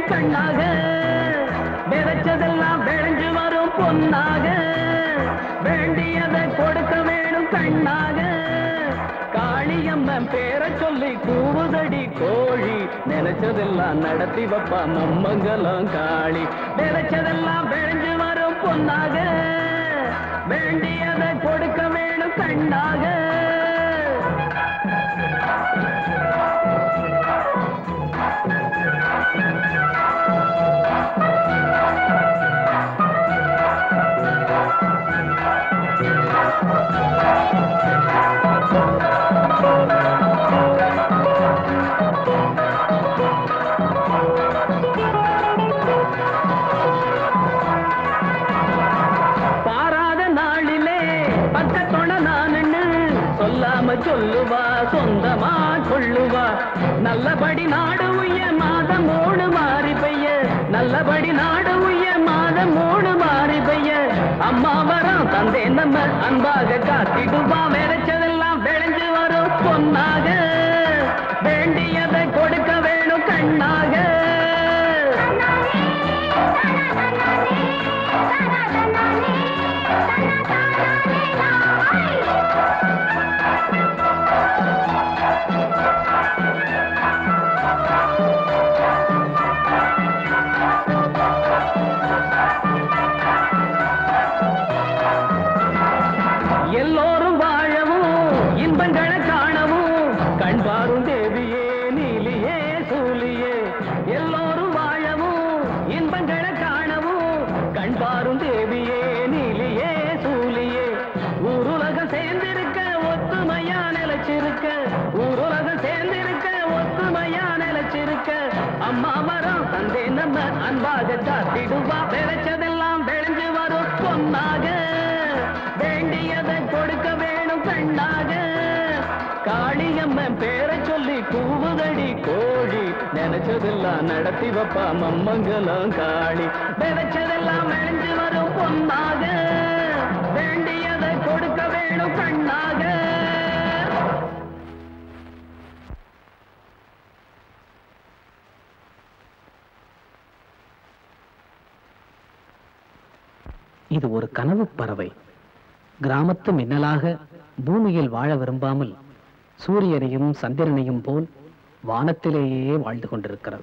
வேணும் கண்ணாக விதைச்சதெல்லாம் விளைஞ்சு வரும் பொன்னாக வேண்டியதை கொடுக்க வேணும் கண்ணாக காளியம்மன் பேரை சொல்லி கூவுதடி கோழி நினைச்சதெல்லாம் நடத்தி வைப்பா மம்மங்கலம் காளி விதைச்சதெல்லாம் விளைஞ்சு வரும் பொன்னாக வேண்டியதை கொடுக்க வேணும் கண்ணாக சொல்லுவா சொந்தமா கொள்ளுவா நல்லபடி நாடு உய்ய மாதம் 3 மாறி பெய்ய நல்லபடி நாடு உய்ய மாதம் 3 மாறி பெய்ய அம்மா வரம் தந்தே நம்ம அன்பாக காத்திடுவா விளைச்சதெல்லாம் விளைஞ்சு வரும் பொன்னாக வேண்டியதை கொடுக்க வேணும் கண்ணாக எல்லோரும் வாழவும் இன்பங்களை காணவும் கண்பாரும் தேவியே நீலியே சூலியே எல்லோரும் வாழவும் இன்பங்களை காணவும் கண்பாரும் தேவியே நீலியே சூலியே ஊருலகம் சேர்ந்திருக்க ஒத்துமையா நிலைச்சிருக்க ஊருலகம் சேர்ந்திருக்க ஒத்துமையா நிலைச்சிருக்க அம்மா மரம் தந்தே நம்ம அன்பாக காத்திடுவா விளைச்சதெல்லாம் விளைஞ்சு வரும் பொன்னாக வேண்டியதை கொடுக்க வேணும் கண்ணாக காளியம்மன் பேரை சொல்லி கூவுதடி கோழி நினைச்சதெல்லாம் நடத்தி வைப்பா மம்மங்கலம் காளி விதைச்சதெல்லாம் விளைஞ்சு வரும் பொன்னாக வேண்டியதை கொடுக்க வேணும் கண்ணாக இது ஒரு கனவு பறவை கிராமத்து மின்னலாக பூமியில் வாழ விரும்பாமல் சூரியனையும் சந்திரனையும் போல் வானத்திலேயே வாழ்ந்து கொண்டிருக்கிறது.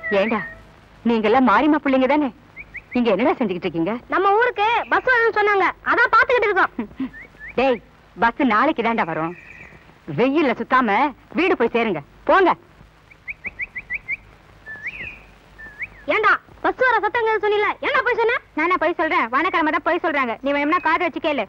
ஏண்டா நீங்க எல்லாம் மாரிமா பிள்ளைங்க தானே? இங்க என்னடா செஞ்சுக்கிட்டு இருக்கீங்க? நம்ம ஊருக்கு பஸ் வரும்னு சொன்னாங்க, அதான் பாத்துக்கிட்டு இருக்கோம். டேய், பஸ் நாளைக்கு தாண்டா வரும். வெயில்ல சுத்தாம வீடு போய் சேருங்க, போங்க. ஏண்டா பஸ் வர சத்தங்க சொன்னீல, என்ன போய் சொன்ன? நானா போய் சொல்றேன்? வானக்கிழமை தான் போய் சொல்றாங்க. நீ வேணும்னா கார் வச்சு கேளு.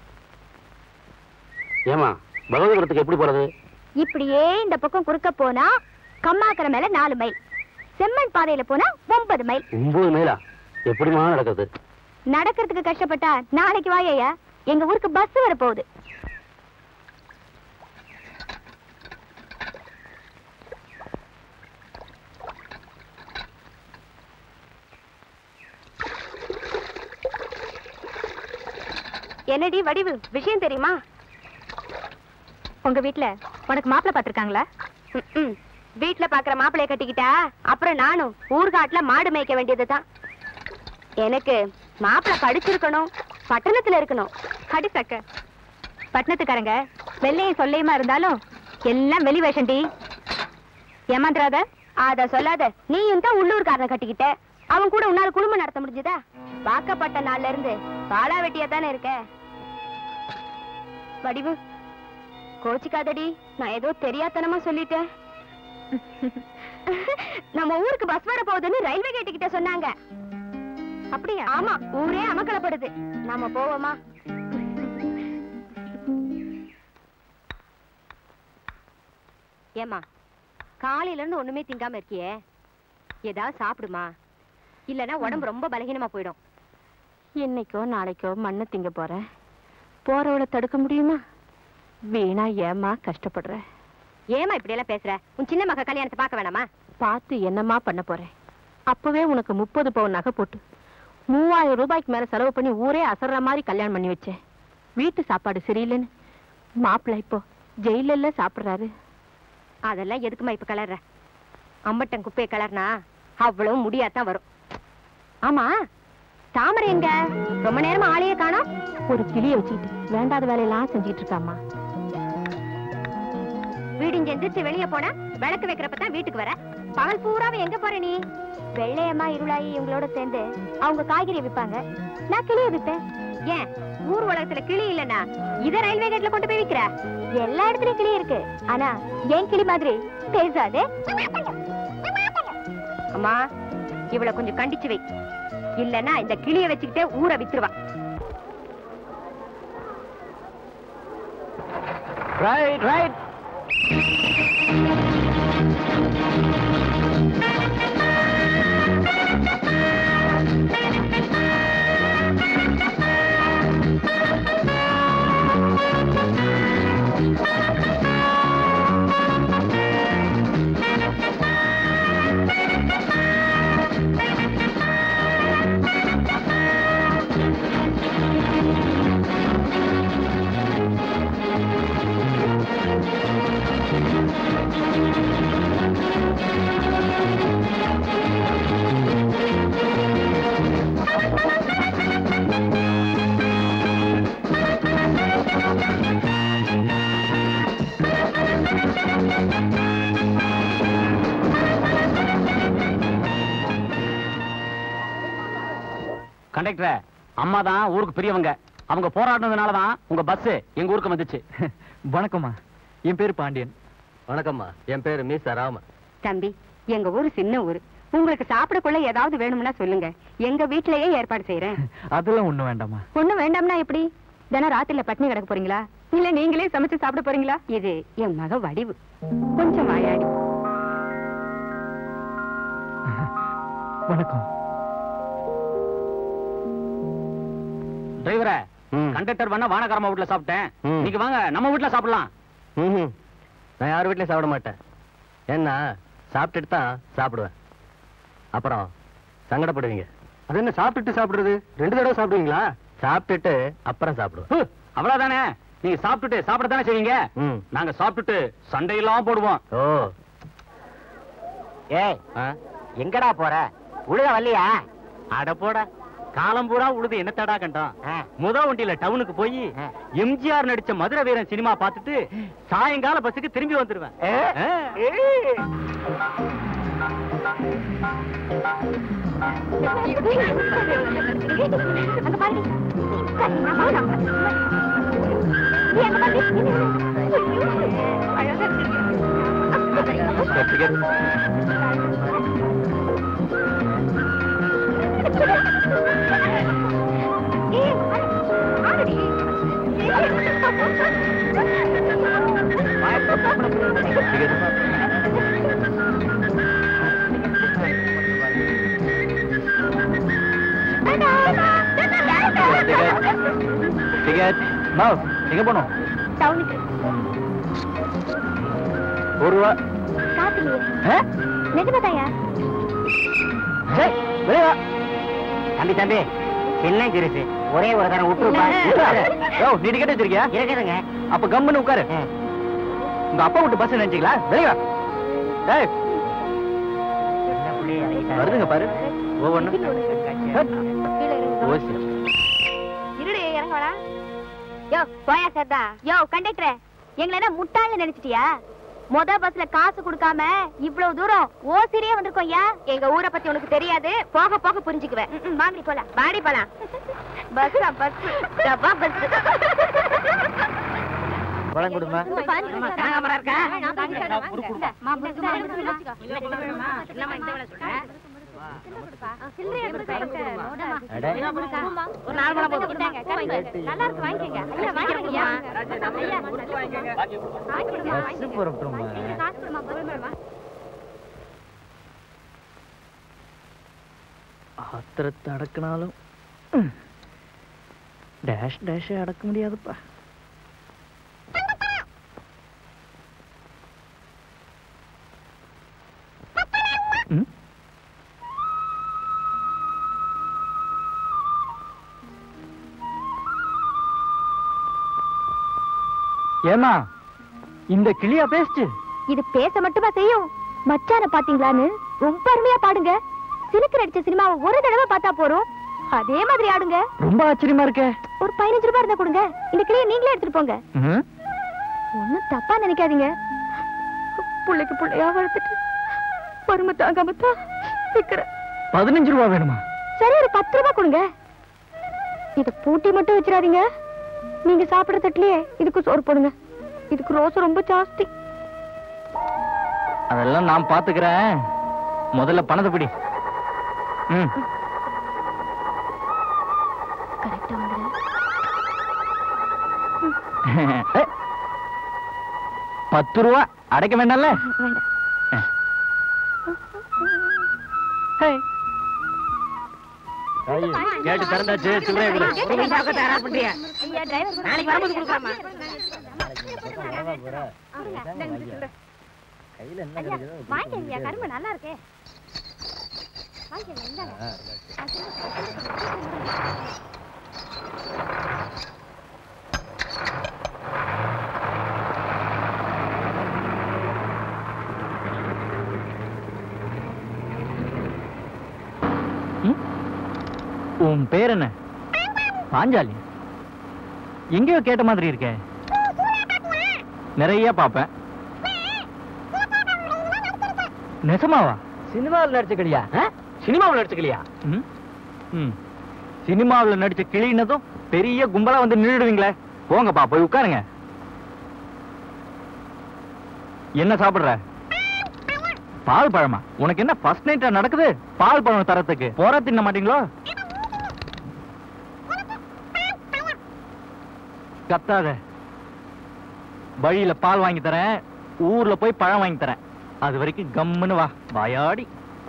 ஏமா பகவதிபுரத்துக்கு எப்படி போறது? இப்படியே இந்த பக்கம் குறுக்க போனா கம்மாக்கரை மேல 4 மைல், செம்மண் பாதையில போனா 9 மைல். 9 மைலா? எப்படிமா நடக்குது? நடக்கிறதுக்கு கஷ்டப்பட்டா நாளைக்கு வாயா, எங்க ஊருக்கு பஸ் வர போகுது. என்னடி வடிவு, விஷயம் தெரியுமா? உங்க வீட்டுல உனக்கு மாப்பிள்ளை பாத்திருக்காங்களா? வீட்டுல பாக்குற மாப்பிள்ளைய கட்டிக்கிட்டா அப்புறம் நானும் ஊர்காட்டுல மாடு மேய்க்க வேண்டியதுதான். எனக்கு மாப்பிள்ளை படிச்சிருக்கணும், பட்டணத்துல இருக்கணும். கடி சக்க பட்டணத்துக்காரங்க வெள்ளையும் சொல்லையுமா இருந்தாலும் எல்லாம் வெளி வேஷண்டி. ஏமாந்துராத. அத சொல்லாத. நீயும் தான் உள்ளூர்காரனை கட்டிக்கிட்ட, அவன் கூட உன்னால குடும்பம் நடத்த முடிஞ்சதா? வாக்கப்பட்ட நாள்ல இருந்து பாலா வெட்டியா தானே இருக்க. வடிவு கோச்சிக்காதடி, நான் ஏதோ தெரியாதனமா சொல்லிட்டேன். நம்ம ஊருக்கு பஸ் வர போகுதுன்னு ரயில்வே கேட்டு கிட்ட சொன்னாங்க. அப்படியா? ஆமா, ஊரே அமக்கலப்படுது. நாம போவோமா? ஏமா காலையில இருந்து ஒண்ணுமே திங்காம இருக்கியே, ஏதாவது சாப்பிடுமா, இல்லனா உடம்பு ரொம்ப பலகீனமா போயிடும். என்னைக்கோ நாளைக்கோ மண்ணை திங்க போறேன், போறவளை தடுக்க முடியுமா? வீணா ஏமா கஷ்டப்படுற? ஏமா இப்படி எல்லாம் பேசுற? உன் சின்ன மக கல்யாணத்தை பார்க்க வேணாமா? பார்த்து என்னமா பண்ண போறேன்? அப்பவே உனக்கு 30 பவுன் நகை போட்டு 3000 ரூபாய்க்கு மேல செலவு பண்ணி ஊரே அசர்ற மாதிரி கல்யாணம் பண்ணி வச்சேன். வீட்டு சாப்பாடு சரியில்லைன்னு மாப்பிள்ளை இப்போ ஜெயில சாப்பிடுறாரு. அதெல்லாம் எதுக்குமா இப்ப கலர்ற? அம்மட்டன் குப்பையை கலர்னா அவ்வளவு முடியாதான் வரும். ஆமா, தாமரை எங்க? ரொம்ப நேரமா ஆளையே காணோம். ஒரு கிளிய வச்சுக்கிட்டு வேண்டாத வேலையெல்லாம் செஞ்சுட்டு இருக்காமா. வீடு எந்திரிச்சு வெளியே போனா விளக்கு வைக்கிறப்பதான் வீட்டுக்கு வர. பகல் பூராவை எங்க போற நீ? வெள்ளையம்மா இருளாயி இவங்களோட சேர்ந்து அவங்க காய்கறி விற்பாங்க, நான் கிளிய விற்பேன். ஏன் ஊர் உலகத்துல கிளி இல்லன்னா இத ரயில்வே கேட்ல கொண்டு போய் விக்கிற? எல்லா இடத்துலயும் கிளி இருக்கு, ஆனா ஏன் கிளி மாதிரி பேசாதே. அம்மா இவளை கொஞ்சம் கண்டிச்சு வை, இல்லன்னா இந்த கிளிய வச்சுக்கிட்டே ஊரை வித்துருவா. Right right. கண்டக்டர் அம்மா தான் ஊருக்கு பெரியவங்க, அவங்க போராடினதுனாலதான் உங்க பஸ் எங்க ஊருக்கு வந்துச்சு. வணக்கம்மா, என் பேரு பாண்டியன். வணக்கம்மா, என் பேரு மீசா ராம. தம்பி, எங்க ஊரு சின்ன ஊரு, உங்களுக்கு சாப்பிடக்குள்ள ஏதாவது வேணும்னா சொல்லுங்க, எங்க வீட்லயே ஏற்பாடு செய்யறேன். அதெல்லாம் ஒண்ணும் வேண்டாமா. ஒண்ணும் வேண்டாம்னா எப்படி? தினம் ராத்திரில பட்டினி கிடக்க போறீங்களா, இல்ல நீங்களே சமைச்சு சாப்பிட போறீங்களா? இது என் மக வடிவு, கொஞ்சம் வாயாடி. வணக்கம். டிரைவரே, கண்டக்டர் பண்ண வானகாரமா வீட்டுல சாப்பிட்டேன், நீங்க வாங்க நம்ம வீட்டுல சாப்பிடலாம். நான் யார் வீட்லயும் சாப்பிட மாட்டேன், ஏன்னா சாப்பிட்டுட்டு தான் சாப்பிடுவேன், அப்புறம் சங்கடப்படுவீங்க. அது என்ன சாப்பிட்டுட்டு சாப்பிடுறது? 2 தடவை சாப்பிடுவீங்களா? சாப்பிட்டுட்டு அப்புறம் சாப்பிடுவோம். அவ்வளவுதானே, நீங்க சாப்பிட்டுட்டு சாப்பிட தானே செய்வீங்க, நாங்க சாப்பிட்டுட்டு சண்டையெல்லாம் போடுவோம். ஓ ஏய், எங்கடா போற? உழுத வரலையா? அட போட, காலம் பூரா உழுது என்ன தடா கண்டோம். முத வண்டியில டவுனுக்கு போய் எம்ஜிஆர் நடிச்ச மதுரை வீரன் சினிமா பார்த்துட்டு சாயங்கால பஸ்ஸுக்கு திரும்பி வந்துருவேன். அங்க பாருடி. நீ அங்க பாரு. அழகா இருக்கு. எங்க போனோம்? டவுனுக்கு. ₹1. காத்துலயே நிஜமாதாயா? தம்பி தம்பி என்ன கிருசு ஒரே ஒரு தரம் விட்டு நீ டிக்கெட் வச்சிருக்கியா? இருக்குதுங்க. அப்ப கம்முன்னு உட்காரு. உங்க அப்பா விட்டு பஸ் நினைச்சீங்களா? வெளியா வருதுங்க பாரு. ஒவ்வொன்னு இருடே இறங்கடா. யோ போயா சர்தா. யோ கண்டக்டர், எங்களை என்ன முட்டாள்னு நினைச்சிட்டியா? மொத பஸ்ல காசு கொடுக்காம இவ்வளவு தூரம் ஓசிரியே வந்திருக்கோம். யா எங்க ஊரை பத்தி உனக்கு தெரியாது, போக போக புரிஞ்சுக்குவேன். வாங்கி போலாம், வாடி போலாம். பஸ் பஸ் டப்பா பஸ். பழம் கொடுமா. ஆத்திரத்தை அடக்கினாலும் டேஷ் டேஷ் அடக்க முடியாதுப்பா. ஏமா இந்த கிளியா பேஸ்ட்? இது பேச மட்டுமா செய்யும்? மச்சான பாத்தீங்களான்னு ரொம்ப அருமையா பாடுங்க. சிலுக்கு நடிச்ச சினிமாவை ஒரு தடவை பார்த்தா போறோம், அதே மாதிரி ஆடுங்க. ரொம்ப ஆச்சரியமா இருக்கே. ஒரு 15 ரூபாய் இருந்தா கொடுங்க, இந்த கிளியை நீங்களே எடுத்துட்டு போங்க. ஒண்ணும் தப்பா நினைக்காதீங்க. புள்ளைக்கு புள்ளையா வளர்த்துட்டு வறுமை தாங்காமத்தான் நிக்கிறேன். 15 ரூபாய் வேணுமா? சரி ஒரு 10 ரூபாய் கொடுங்க. இத பூட்டி மட்டும் வச்சிடாதீங்க. நீங்க சாப்பிடுற தட்டுலயே இதுக்கு சோறு போடுங்க. இதுக்கு ரோஸ் ரொம்ப ஜாஸ்தி. அதெல்லாம் நான் பாத்துக்கிறேன். முதல்ல பணத்தை பிடி. கரெக்டா வந்துரு. 10 ரூபா அடைக்க வேண்டாம்ல? கேட்டு திறந்தாச்சு. நாளைக்கு வரும்போது கொடுக்கலாமா? வாங்கிக்கங்க, கரும்பு நல்லா இருக்கே. வாங்கிக்கங்க, இந்தாங்க. உன் பேர் என்ன? பாஞ்சாலி. எங்கேயோ கேட்ட மாதிரி இருக்க. நிறைய பாப்பேன். நெசமாவா? சினிமாவில் நடிச்ச கிளியா? சினிமாவில் நடிச்ச கிளியா? சினிமாவில் நடிச்ச கிளின்னதும் பெரிய கும்பலா வந்து நின்றுடுவீங்களே. போங்கப்பா, போய் உட்காருங்க. என்ன சாப்பிடுற? பால் பழமா? உனக்கு என்ன ஃபர்ஸ்ட் நைட்டா நடக்குது? பால் பழம் தரத்துக்கு போற தின்ன மாட்டீங்களோ? கத்தாத. வழியில பால் வாங்கி தரேன், ஊர்ல போய் பழம் வாங்கி தரேன். அது வரைக்கும் கம்முன்னு வா, வாயாடி.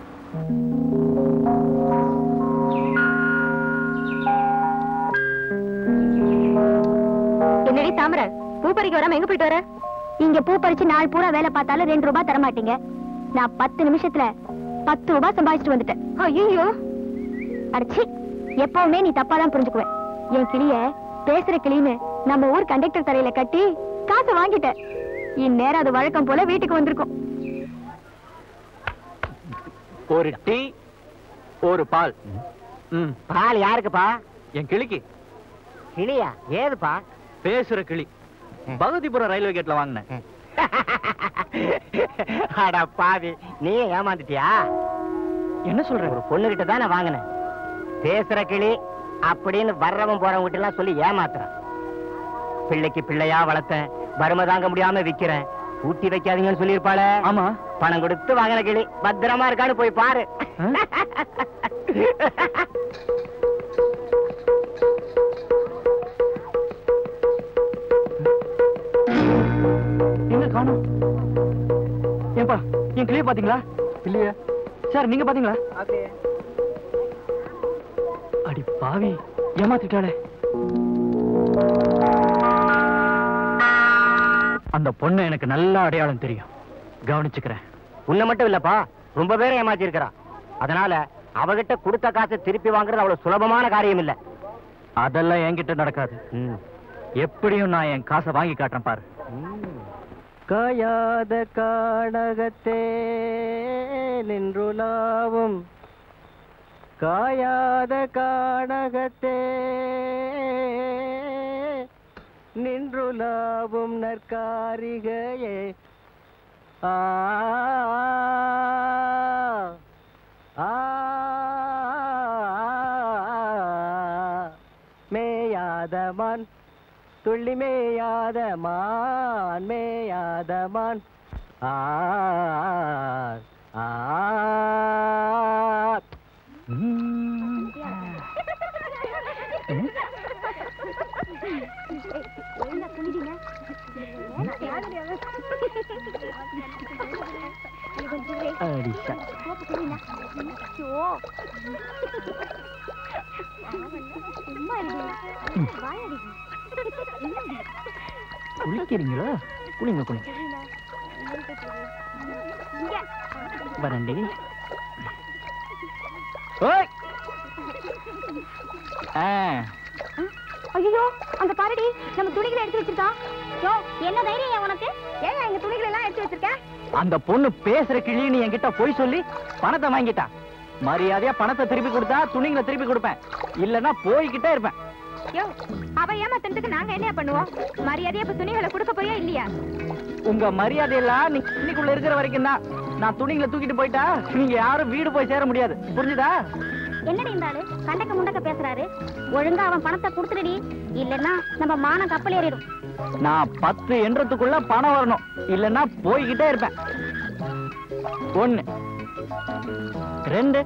என்னடி தாமரை, பூ பறிக்க வராம எங்க போயிட்டு வர? இங்க பூ பறிச்சு நாள் பூரா வேலை பார்த்தாலும் 2 ரூபாய் தர மாட்டீங்க. நான் 10 நிமிஷத்துல 10 ரூபாய் சம்பாதிச்சுட்டு வந்துட்டேன். ஐயோ அடச்சி, எப்பவுமே நீ தப்பாதான் புரிஞ்சுக்குவேன். என் கிளிய பேசுற கிளின்னு நம்ம ஊர் கண்டக்டர் தரையில கட்டி காசை வாங்கிட்டேன். இந்நேரம் அது வழக்கம் போல வீட்டுக்கு வந்திருக்கும். ஒரு டீ, ஒரு பால். பால் யாருக்குப்பா? என் கிளிக்கு. கிளியா? ஏதுப்பா? பேசுற கிளி. பகவதிபுரம் ரயில்வே கேட்ல வாங்கினேன். அட பாவி, நீ ஏமாந்துட்டியா? என்ன சொல்ற? ஒரு பொண்ணுகிட்ட தான் நான் வாங்கினேன். பேசுற கிளி அப்படின்னு வர்றவன் போறவங்க கிட்ட எல்லாம் சொல்லி ஏமாத்துறான். பிள்ளைக்கு பிள்ளையா வளர்த்தேன், வறுமை தாங்க முடியாம விக்கிறேன், ஊட்டி வைக்காதீங்கன்னு சொல்லியிருப்பாள. ஆமா. பணம் கொடுத்து வாங்கின கிளி பத்திரமா இருக்கான்னு போய் பாரு. எங்க காணோம்? ஏன்பா என் கிளிய பாத்தீங்களா? இல்லையா சார், நீங்க பாத்தீங்களா? அடி பாவி, ஏமாத்திட்டாளே. அந்த பொண்ணு எனக்கு நல்ல அடையாளம் தெரியும், கவனிச்சுக்கிறேன். உன்னை மட்டும் இல்லப்பா, ரொம்ப பேரை ஏமாத்தி இருக்கிறா. அதனால அவகிட்ட கொடுத்த காசை திருப்பி வாங்குறது அவ்வளவு சுலபமான காரியம் இல்ல. அதெல்லாம் என்கிட்ட நடக்காது. எப்படியும் நான் என் காசை வாங்கி காட்டுறேன் பாரு. காயாத காடகத்தே நின்றுலாவும், காயாத காடகத்தே நின்றுலாவும் நற்காரிகையே. ஆ ஆ மேயாதமான் துள்ளி மேயாதமான், மேயாதமான். ஆ ஆ குளிக்கிறீங்களா? குளிங்க குளிங்க. வரண்டி. ஐயோ, அங்க பாருடி, நம்ம துணிகளை எடுத்து வச்சிருக்கா. யோ, என்ன தைரியம் உனக்கு? ஏன் எங்க துணிகளை எல்லாம் எடுத்து வச்சிருக்க? அந்த பொண்ணு பேசுற கிளின்னு என்கிட்ட போய் சொல்லி பணத்தை வாங்கிட்டா. மரியாதையா பணத்தை திருப்பி கொடுத்தா துணிங்களை திருப்பி கொடுப்பேன், இல்லன்னா போய்கிட்டே இருப்பேன். யோ, அவ ஏமாத்துறதுக்கு நாங்க என்ன பண்ணுவோம்? மரியாதையா இப்ப துணிகளை கொடுக்க போறியா இல்லையா? உங்க மரியாதையெல்லாம் இன்னைக்குள்ள இருக்கிற வரைக்கும் தான். நான் துணிங்களை தூக்கிட்டு போயிட்டா நீங்க யாரும் வீடு போய் சேர முடியாது, புரிஞ்சுதா? என்னடி இந்த ஆளு கண்டக்க முண்டக்க பேசுறாரு? ஒழுங்கா அவன் பணத்தை கொடுத்துடி, இல்லன்னா நம்ம மானம் கப்பல் ஏறிடும். நான் 10 எண்ணத்துக்குள்ள பணம் வரணும், இல்லன்னா போய்கிட்டே இருப்பேன். 1 2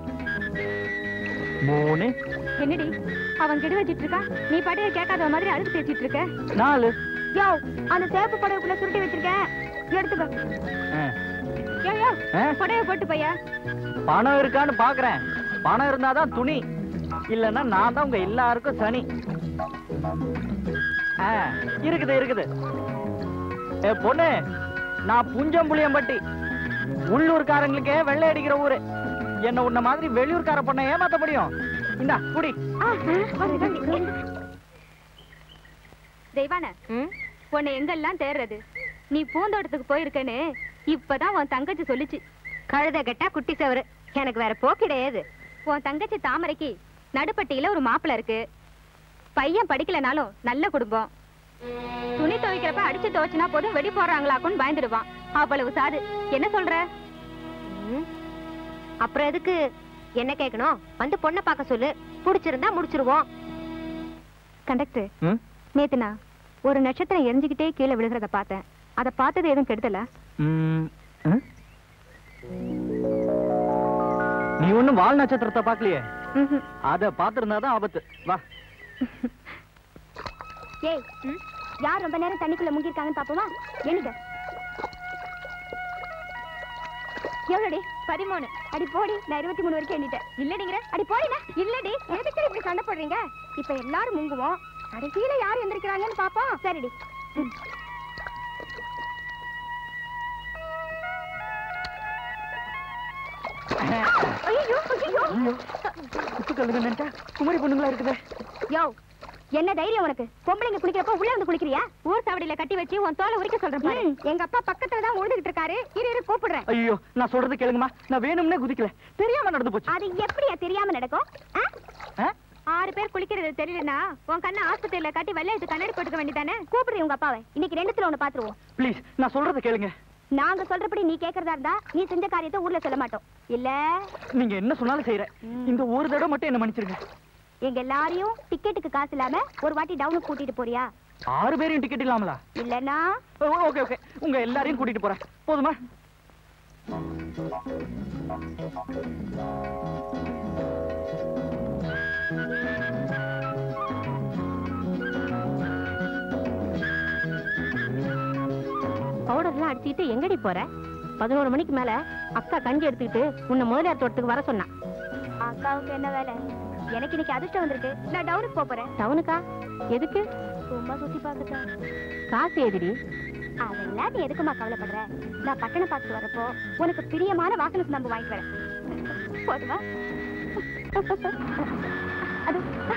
3. என்னடி அவன் கிட்ட வச்சிட்டு இருக்கா? நீ பாட்டு கேட்காத மாதிரி அழுது பேசிட்டு இருக்க. 4. யோ, அந்த சேப்பு புடவைக்குள்ள சுருட்டி வச்சிருக்கேன், எடுத்துக்கோ. யோ யோ, புடவை போட்டு பையா. பணம் இருக்கான்னு பாக்குறேன். பணம் இருந்தாதான் துணி, இல்லன்னா நான் தான் உங்க எல்லாருக்கும் சனி. இருக்குது இருக்குது. பொண்ணு, நான் புஞ்சம்புளியம்பட்டி, உள்ளூர்காரங்களுக்கே வெள்ளை அடிக்கிற ஊரு. என்ன உன்ன மாதிரி வெளியூர்கார பொண்ணை ஏமாத்த முடியும்? இந்தா குடி. தெய்வான, உன்னை எங்கெல்லாம் தேடுறது? நீ பூந்தோட்டத்துக்கு போயிருக்கேன்னு இப்பதான் உன் தங்கச்சி சொல்லிச்சு. கழுத கட்டா குட்டி சவரு, எனக்கு வேற போக்கிடையாது. உன் தங்கச்சி தாமரைக்கு நடுப்பட்டியில ஒரு மாப்பிள்ள இருக்கு. பையன் படிக்கலனாலும் நல்ல குடும்பம். துணி துவைக்கிறப்ப அடிச்சு துவைச்சினா போதும் வெடி போடுறாங்களாக்குன்னு பயந்துடுவான். அவ்வளவு சாது. என்ன சொல்ற? அப்புறம் எதுக்கு என்ன கேட்கணும்? வந்து பொண்ணை பார்க்க சொல்லு, புடிச்சிருந்தா முடிச்சிருவோம். கண்டக்டர், நேத்துனா ஒரு நட்சத்திரம் எரிஞ்சுக்கிட்டே கீழே விழுகிறத பார்த்தேன். அதை பார்த்தது எதுவும் கெடுதல? நீ ஒண்ணும் வால் நட்சத்திரத்தை பாக்கலையே, அத பாத்திருந்தாதான் ஆபத்து. வா. ஏய், யார் ரொம்ப நேரம் தண்ணிக்குள்ள முங்கிருக்காங்கன்னு பாப்போமா? எண்ணிக்க. எவ்வளோடி? 13. அடி போடி, நான் 23 வரைக்கும் எண்ணிட்டேன். இல்லடிங்கிற? அடி போடினா. இல்லடி, எதுக்கு இப்படி சண்டை போடுறீங்க? இப்ப எல்லாரும் முங்குவோம், கடைசியில யார் எந்திரிக்கிறாங்கன்னு பாப்போம். சரிடி. ஐயோ ஐயோ, குத்து கல்லுங்க குமரி பொண்ணுங்களா இருக்குது. யோ, என்ன தைரியம் உனக்கு? பொம்பளைங்க குளிக்கிறப்ப உள்ள வந்து குளிக்கிறியா? ஊர் சாவடியில கட்டி வச்சு உன் தோலை உரிக்க சொல்றேன் பாரு. எங்க அப்பா பக்கத்துல தான் உழுதுகிட்டு இருக்காரு. இரு கூப்பிடுறேன். ஐயோ, நான் சொல்றது கேளுங்கம்மா, நான் வேணும்னே குதிக்கல, தெரியாம நடந்து போச்சு. அது எப்படியா தெரியாம நடக்கும்? 6 பேர் குளிக்கிறது தெரியலனா உன் கண்ணை ஆஸ்பத்திரியில கட்டி வெள்ளையத்து கண்ணாடி போட்டுக்க வேண்டியதானே? கூப்பிடுறீ உங்க அப்பாவை, இன்னைக்கு 2த்துல 1 பாத்துருவோம். ப்ளீஸ், நான் சொல்றது கேளுங்க. நாங்க சொல்றபடி நீ கேக்குறதா இருந்தா நீ செஞ்ச காரியத்தை ஊர்ல சொல்ல மாட்டோம் இல்ல. நீங்க என்ன சொன்னாலும் செய்யறேன். இந்த ஒரு தடவை மட்டும் என்ன மன்னிச்சிருங்க. எங்க எல்லாரையும் டிக்கெட்டுக்கு காசு இல்லாம ஒரு வாட்டி டவுனுக்கு கூட்டிட்டு போறியா? 6 பேரையும் டிக்கெட் இல்லாமலா? இல்லன்னா ஓகே ஓகே, உங்க எல்லாரையும் கூட்டிட்டு போறேன். போதுமா? பவுடர்லாம் அடிச்சுட்டு எங்கடி போற? 11 மணிக்கு மேல அக்கா கஞ்சி எடுத்துக்கிட்டு உன்னை முதலியார் தோட்டத்துக்கு வர சொன்னா. அக்காவுக்கு என்ன வேலை? எனக்கு இன்னைக்கு அதிர்ஷ்டம் வந்திருக்கு. நான் டவுனுக்கு போறேன். டவுனுக்கா? எதுக்கு? சும்மா சுத்தி பார்க்கத்தான். காசு எதுடி? அதெல்லாம் நீ எதுக்குமா கவலைப்படுற? நான் பட்டணம் பார்த்து வரப்போ உனக்கு பிரியமான வாசனை சுண்ணாம்பு வாங்கிட்டு வரேன். போதுமா? அது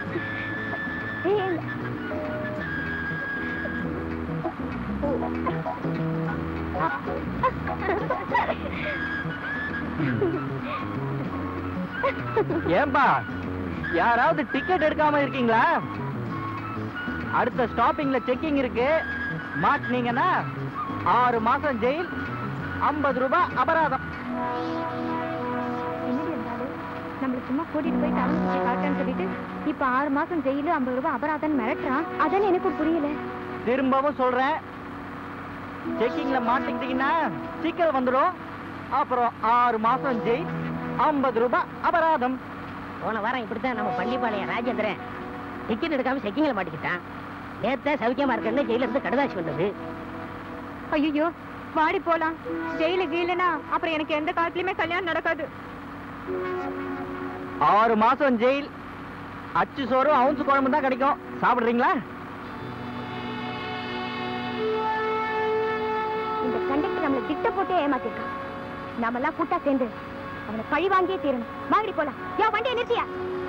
ஏன்பா யாராவது டிக்கெட் எடுக்காம இருக்கீங்களா? அடுத்த ஸ்டாப்பிங்ல செக்கிங் இருக்கு. மாட்டினீங்கன்னா 6 மாசம் ஜெயில், 50 ரூபாய் அபராதம். என்னடி இருந்தாலும் நம்மள சும்மா கூட்டிட்டு போய் டவுன் சுத்தி காட்டேன்னு சொல்லிட்டு இப்ப 6 மாசம் ஜெயிலு 50 ரூபாய் அபராதம் மிரட்டுறான். அதான் எனக்கு புரியல. திரும்பவும் சொல்றேன், செக்கிங்ல மாட்டிக்கிட்டீங்கன்னா சீக்கிரம் வந்துடும். அப்புறம் 6 மாசம் ஜெயில், 50 ரூபாய் அபராதம். போன வாரம் இப்படித்தான் நம்ம பள்ளிப்பாளையம் ராஜேந்திரன் டிக்கெட் எடுக்காம செக்கிங்ல மாட்டிக்கிட்டான். நேத்த சௌக்கியமா இருக்கன்னு ஜெயில இருந்து கடுதாசி வந்தது. ஐயோ வாடி போலாம். ஜெயிலு கீழனா அப்புறம் எனக்கு எந்த காலத்துலயுமே கல்யாணம் நடக்காது. 6 மாசம் ஜெயில், அச்சு சோறும் அவுன்ஸ் குழம்பு தான் கிடைக்கும். சாப்பிடுறீங்களா? இந்த கண்டக்டர் நம்மளை திட்ட போட்டே ஏமாத்திருக்கான். நாமெல்லாம் கூட்டா சேர்ந்து அவனை பழி வாங்கியே தீரணும். வாங்கி போலாம். யா வண்டியை நிறுத்தியா?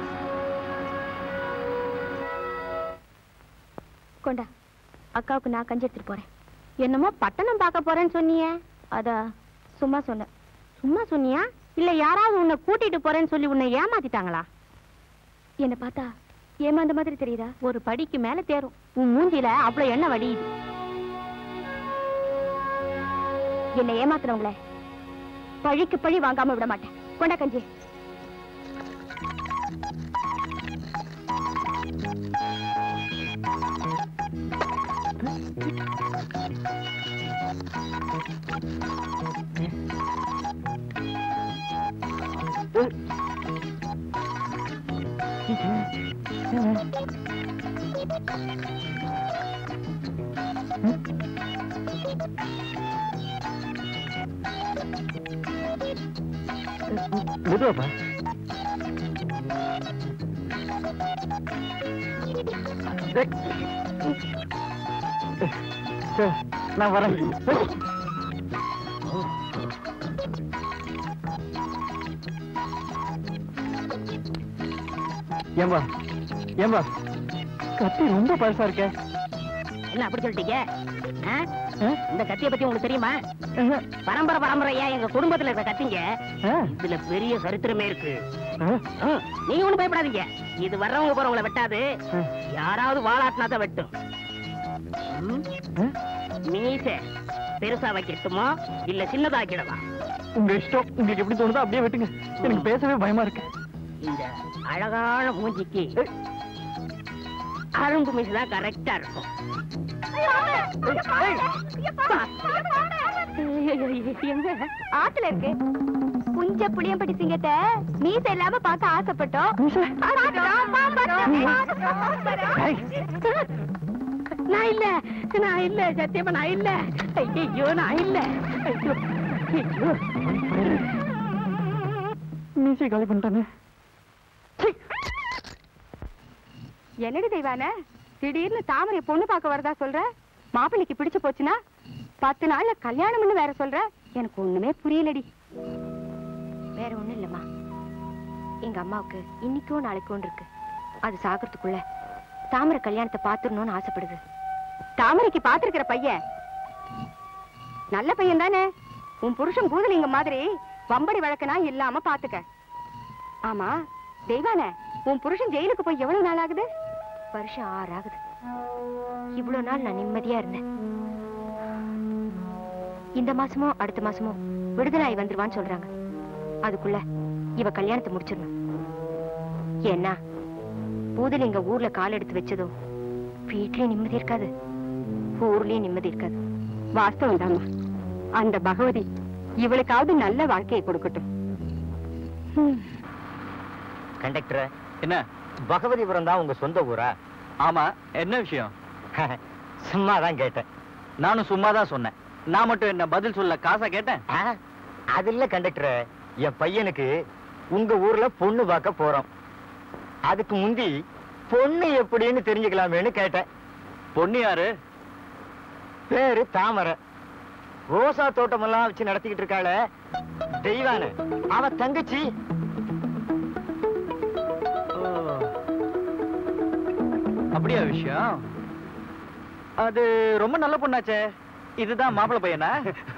கொண்டா, அக்காவுக்கு நான் கஞ்சி எடுத்துட்டு போறேன். என்னமோ பட்டணம் பார்க்க போறேன்னு சொன்னியே, அத சும்மா சொன்ன. சும்மா சொன்னியா இல்ல யாராவது உன்னை கூட்டிட்டு போறேன்னு சொல்லி உன்னை ஏமாத்திட்டாங்களா? என்ன பார்த்தா ஏமாந்த மாதிரி தெரியுதா? ஒரு படிக்கு மேல தேரும். உன் மூஞ்சில அவ்வளவு எண்ணெய் வடியுது. என்னை ஏமாத்துறவங்கள பழிக்கு பழி வாங்காம விட மாட்டேன். கொண்டா கஞ்சி. மெதுவாப்பா. நான் வரேன். ஏம்பா ஏம்பா கத்தி ரொம்ப பழசா இருக்க. என்ன அப்படி சொல்லிட்டீங்க? இந்த கத்தியை பத்தி உங்களுக்கு தெரியுமா? பரம்பரை பரம்பரையா எங்க குடும்பத்துல இருக்க கத்திங்க. இதுல பெரிய சரித்திரமே இருக்கு. நீங்க ஒண்ணும் பயப்படாதீங்க. இது வர்றவங்க போறவங்களை வெட்டாது. யாராவது வாழாட்டினாதான் வெட்டும். மீச பெருசா வைக்கட்டுமா இல்ல சின்னதாக்கிடவா? உங்க இஷ்டம். உங்களுக்கு எப்படி தோணுதோ அப்படியே வெட்டுங்க. எனக்கு பேசவே பயமா இருக்கு. இந்த அழகான மூஞ்சிக்கு அரும்பு மீசை தான் கரெக்டா இருக்கும். ஆத்துல இருக்கு புஞ்ச புளியம்பட்டி சிங்கத்தை மீச இல்லாம பார்க்க ஆசைப்பட்டோம். நான் இல்ல, நான் இல்ல, சத்தியமா நான் இல்ல. ஐயோ நான் இல்ல. மீசை காலி பண்ணிட்டானே. என்னடி தெய்வான திடீர்னு தாமரை பொண்ணு பார்க்க வரதா சொல்ற? மாப்பிள்ளைக்கு பிடிச்சு போச்சுன்னா 10 நாள்ல கல்யாணம்னு வேற சொல்ற? எனக்கு ஒண்ணுமே புரியலடி. வேற ஒண்ணும் இல்லம்மா, எங்க அம்மாவுக்கு இன்னைக்கோ நாளைக்கோ இருக்கு. அது சாகிறதுக்குள்ள தாமரை கல்யாணத்தை பாத்துடணும்னு ஆசைப்படுது. தாமரைக்கு பாத்துருக்கிற பையன் நல்ல பையன் தானே. உன் புருஷன் பூதலிங்க மாதிரி வம்படி வழக்கனா இல்லாம பாத்துக்க. ஆமா தெய்வான, உன் புருஷன் ஜெயிலுக்கு போய் எவ்வளவு நாள் ஆகுது? வருஷம் 6 ஆகுது. இவ்வளவு நாள் நான் நிம்மதியா இருந்தேன். இந்த மாசமோ அடுத்த மாசமோ விடுதலாய் வந்துருவான்னு சொல்றாங்க. அதுக்குள்ள இவ கல்யாணத்தை முடிச்சிடணும். ஏன்னா பூதலிங்க ஊர்ல கால் எடுத்து வச்சதோ வீட்லயும் நிம்மதி இருக்காது, ஊர்லயும் நிம்மதி இருக்காது. வாஸ்தவம் தாமா. அந்த பகவதி இவளுக்காவது நல்ல வாழ்க்கையை கொடுக்கட்டும். கண்டக்டர், என்ன பகவதிபுரம் தான் உங்க சொந்த ஊரா? ஆமா, என்ன விஷயம்? சும்மா தான் கேட்டேன். நானும் சும்மா தான் சொன்னேன். நான் மட்டும் என்ன பதில் சொல்ல காசா கேட்டேன்? அது இல்ல கண்டக்டர், என் பையனுக்கு உங்க ஊர்ல பொண்ணு பார்க்க போறோம். அதுக்கு முந்தி பொண்ணு எப்படின்னு தெரிஞ்சுக்கலாமேன்னு கேட்டேன். பொண்ணு யாரு? பேரு தாமரை. ரோசா தோட்டமெல்லாம் வச்சு நடத்திக்கிட்டு இருக்காள தெய்வான, அவ தங்கச்சி. அப்படியா விஷயம்? அது ரொம்ப நல்ல பொண்ணாச்சே. இதுதான் மாப்பிள்ளை பையனா?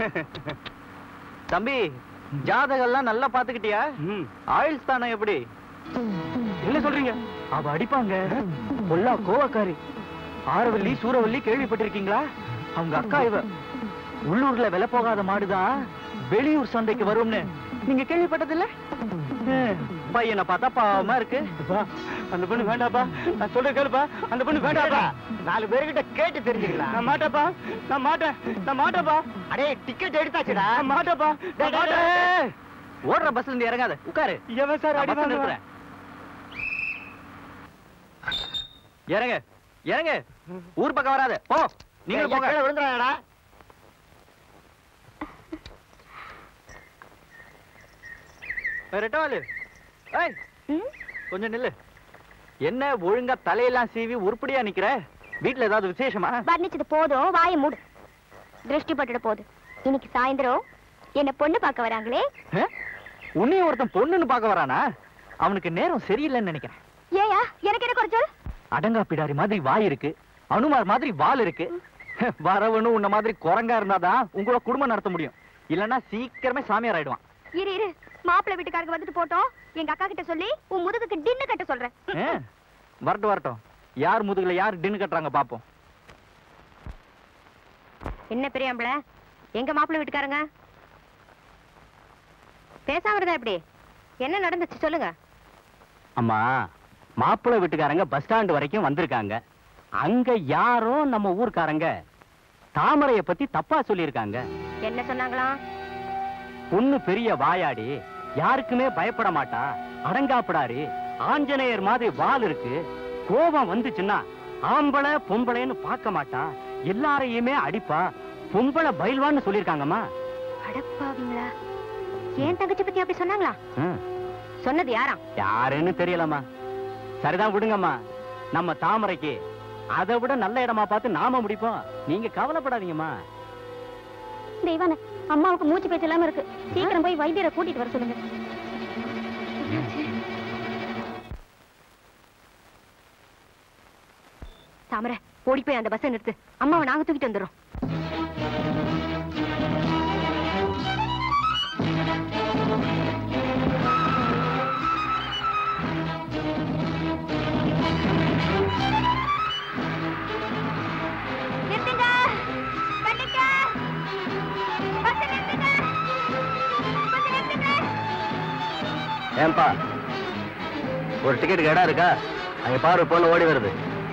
தம்பி, ஜாதகம்லாம் நல்லா பாத்துக்கிட்டியா? ஆயுள் ஸ்தானம் எப்படி? என்ன சொல்றீங்க? அவ அடிப்பாங்க, பொல்லா கோவக்காரி. ஆரவல்லி சூரவல்லி கேள்விப்பட்டிருக்கீங்களா? அவங்க அக்கா இவ. உள்ளூர்ல விலை போகாத மாடுதான் வெளியூர் சந்தைக்கு வரும்னு நீங்க கேள்விப்பட்டதில்ல? பையனை பார்த்தா பாவமா இருக்கு. அந்த பொண்ணு வேண்டாப்பா, நான் சொல்ற கேளுப்பா. அந்த பொண்ணு வேண்டாப்பா. 4 பேர்கிட்ட கேட்டு தெரிஞ்சுக்கலாம். நான் மாட்டேப்பா, நான் மாட்டேன், நான் மாட்டேப்பா. அடே, டிக்கெட் எடுத்தாச்சுடா. நான் மாட்டேப்பா, நான் மாட்டேன். ஓடுற பஸ்ல இருந்து இறங்காத, உட்காரு. எவன் சார் அடி பஸ்ல நிறுத்துறேன். இறங்க, இறங்க. ஊர் பக்கம் வராத, போ. நீங்க போங்க. விழுந்துறாடா. ரெட்டவாலு, ஏய், கொஞ்சம் நில்லு. என்ன ஒழுங்கா தலையெல்லாம் சீவி உருப்படியா நிக்கிற? வீட்டுல ஏதாவது விசேஷமா? வர்ணிச்சது போதும், வாயை மூடு. திருஷ்டி பட்டுட போது. இன்னைக்கு சாயந்தரம் என்ன பொண்ணு பார்க்க வராங்களே. உன்னையும் ஒருத்தன் பொண்ணுன்னு பார்க்க வரானா? அவனுக்கு நேரம் சரியில்லைன்னு நினைக்கிறேன். ஏயா, எனக்கு என்ன குறைச்சல்? அடங்கா பிடாரி மாதிரி வாய் இருக்கு, அனுமார் மாதிரி வால் இருக்கு. வரவனு உன்ன மாதிரி குரங்கா இருந்தாதான் உங்களோட குடும்பம் நடத்த முடியும். இல்லன்னா சீக்கிரமே சாமியார் ஆயிடுவான். இரு இரு, மாப்பிள்ளை வீட்டுக்காரங்க வந்துட்டு போட்டோம். எங்க அக்கா கிட்ட சொல்லி உன் முதுகுக்கு டின்னு கட்ட சொல்றேன். வரட்டும் வரட்டும். யார் முதுகுல யார் டின்னு கட்டுறாங்க பாப்போம். என்ன பெரியாம்பள, எங்க மாப்பிள்ளை வீட்டுக்காரங்க பேசாம இருந்தா எப்படி? என்ன நடந்துச்சு சொல்லுங்க. அம்மா, மாப்பிள்ளை வீட்டுக்காரங்க பஸ் ஸ்டாண்ட் வரைக்கும் வந்திருக்காங்க. அங்க யாரோ நம்ம ஊர்க்காரங்க தாமரைய பத்தி தப்பா சொல்லியிருக்காங்க. என்ன சொன்னாங்களா? பொண்ணு பெரிய வாயாடி, யாருக்குமே பயப்பட மாட்டா, அடங்காப்படாரு, ஆஞ்சநேயர் மாதிரி வால் இருக்கு, கோபம் வந்துச்சுன்னா ஆம்பளை பொம்பளைன்னு பார்க்க மாட்டா, எல்லாரையுமே அடிப்பா, பொம்பளை பயில்வான்னு சொல்லியிருக்காங்கம்மா. அடப்பாவீங்களா? ஏன் தங்கச்சி பத்தி அப்படி சொன்னாங்களா? சொன்னது யாரா? யாருன்னு தெரியலம்மா. சரிதான், விடுங்கம்மா. நம்ம தாமரைக்கு அதை விட நல்ல இடமா பார்த்து நாம முடிப்போம். நீங்க கவலைப்படாதீங்கம்மா. தெய்வான, அம்மாவுக்கு மூச்சு பேச்சு இல்லாம இருக்கு. சீக்கிரம் போய் வைத்தியரை கூட்டிட்டு வர சொல்லுங்க. தாமரை, ஓடி போய் அந்த பஸ்ஸை நிறுத்து. அம்மாவை நாங்க தூக்கிட்டு வந்துடுறோம். ஏன்பா, ஒரு டிக்கெட்டுக்கு இடம் இருக்கா? அங்க பாரு, பொண்ணு ஓடி வருது.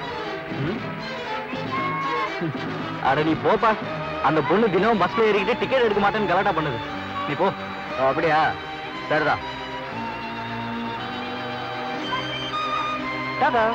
அட நீ போப்பா. அந்த பொண்ணு தினம் பஸ்ல ஏறிக்கிட்டு டிக்கெட் எடுக்க மாட்டேன்னு கலாட்டா பண்ணுது. நீ போ. அப்படியா? சரிதான். டாடா.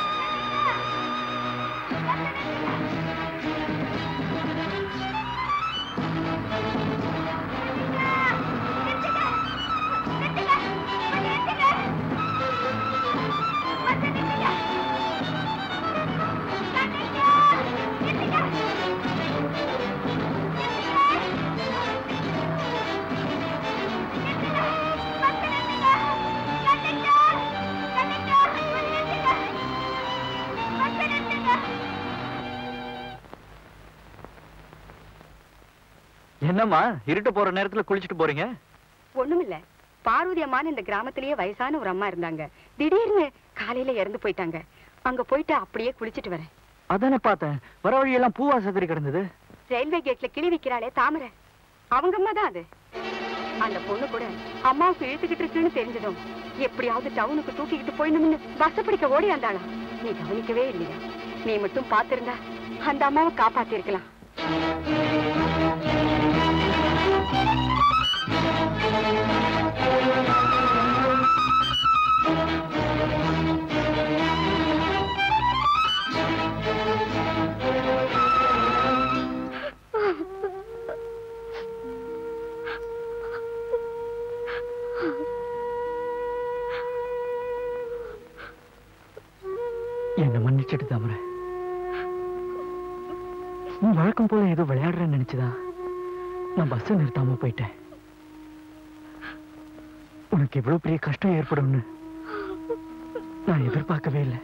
என்னம்மா, இருட்டு போற நேரத்துல குளிச்சுட்டு போறீங்க? ஒண்ணுமில்ல, பார்வதி அம்மான்னு இந்த கிராமத்திலேயே வயசான ஒரு அம்மா இருந்தாங்க. திடீர்னு காலையில இறந்து போயிட்டாங்க. அங்க போயிட்டு அப்படியே குளிச்சுட்டு வரேன். அதானே பார்த்தேன், வர வழியெல்லாம் பூவா சதுரி கிடந்தது. ரயில்வே கேட்ல கிளி விக்கிறாளே தாமரை, அவங்க அம்மா தான் அது. அந்த பொண்ணு கூட அம்மாவுக்கு இழுத்துக்கிட்டு இருக்குன்னு தெரிஞ்சதும் எப்படியாவது டவுனுக்கு தூக்கிக்கிட்டு போயிடணும்னு பஸ் பிடிக்க ஓடி வந்தாளா? நீ கவனிக்கவே இல்லையா? நீ மட்டும் பார்த்திருந்தா அந்த அம்மாவை காப்பாத்தி இருக்கலாம். என்ன மன்னிச்சிட்டு தாமரை. நீ வழக்கம் போல ஏதோ விளையாடுறேன்னு நினைச்சுதான் நான் பஸ் நிறுத்தாம போயிட்டேன். உனக்கு எவ்வளவு பெரிய கஷ்டம் ஏற்படும்னு நான் எதிர்பார்க்கவே இல்லை.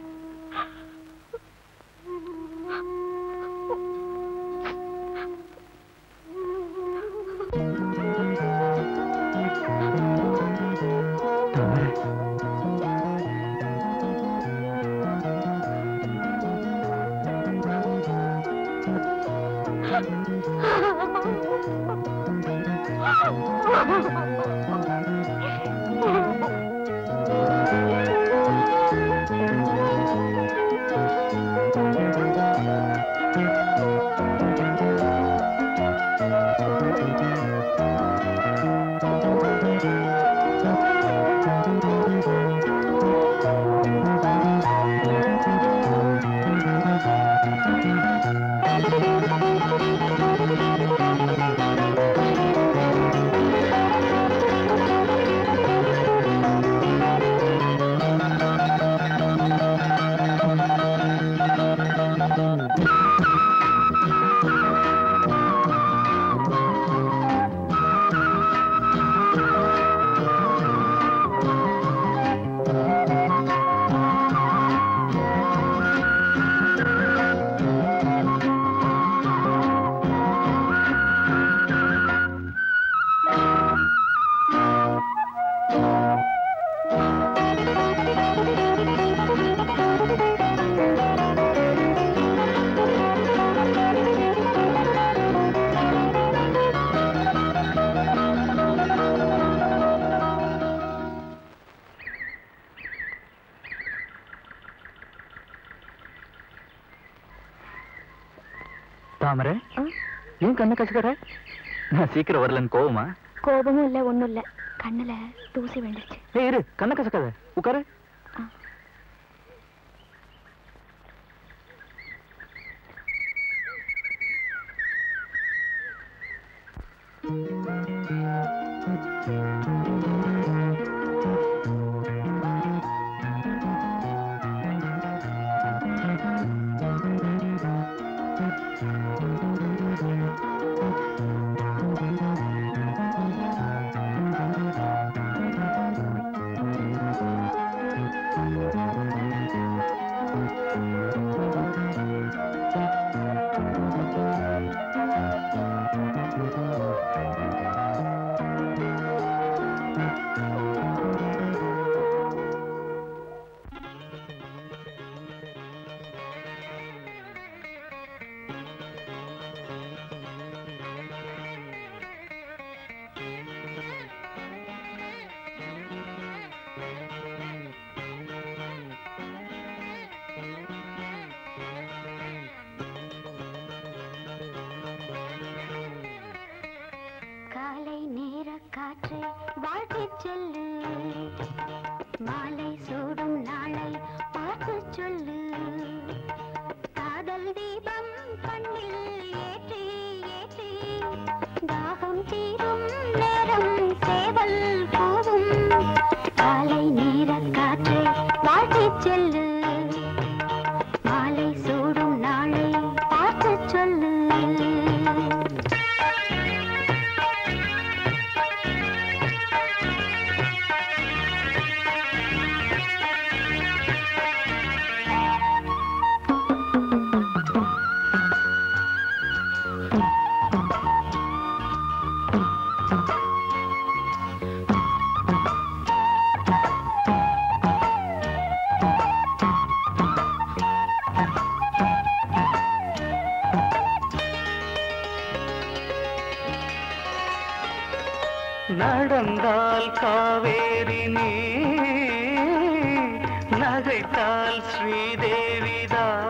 தாமரை, ஏன் கண்ணை கசக்கற? நான் சீக்கிரம் வரலன்னு கோவமா? கோபமும் இல்ல, ஒண்ணும் இல்ல, கண்ணுல தூசி விழுந்துச்சு. இரு, கண்ணை கசக்காத, உட்காரு. காலை நேர காற்றை வாழ்த்திச் சொல்லு, மாலை சூடும் நாளை பார்த்து சொல்லு, காதல் தீபம் கண்ணில் ஏற்றி ஏற்றி தாகம் தீரும் நேரம் சேவல் கூவும். காலை நேர காற்றை வாழ்த்திச் சொல்லு, மாலை சூடும் நாளை பார்த்து சொல்லு. நீ நகைத்தால் ஸ்ரீதேவிதான்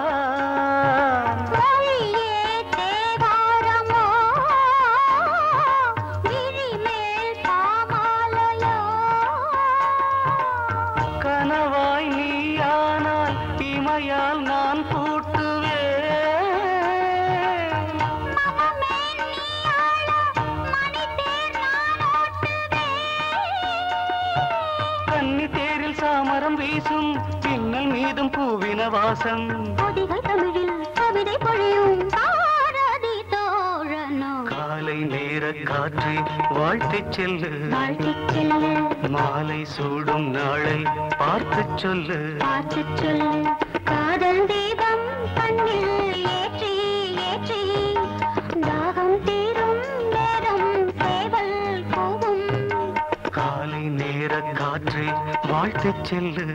கனவாய் நீயானால் இமையால் நான் பூட்டுவேன் கன்னி தேரில் சாமரம் வீசும் பின்னல் மீதும் பூவின வாசம் தமிழில் கவிதை பொழியும் பாரதி தோழனோ காலை நேர காற்று வாழ்த்துச் செல்லு மாலை சூடும் நாளை பார்த்துச் சொல்லு காதல் தீபம் கண்ணில் ஏற்றி ஏற்றி தாகம் தீரும் நேரம் சேவல் கூவும் காலை நேர காற்று வாழ்த்துச் செல்லு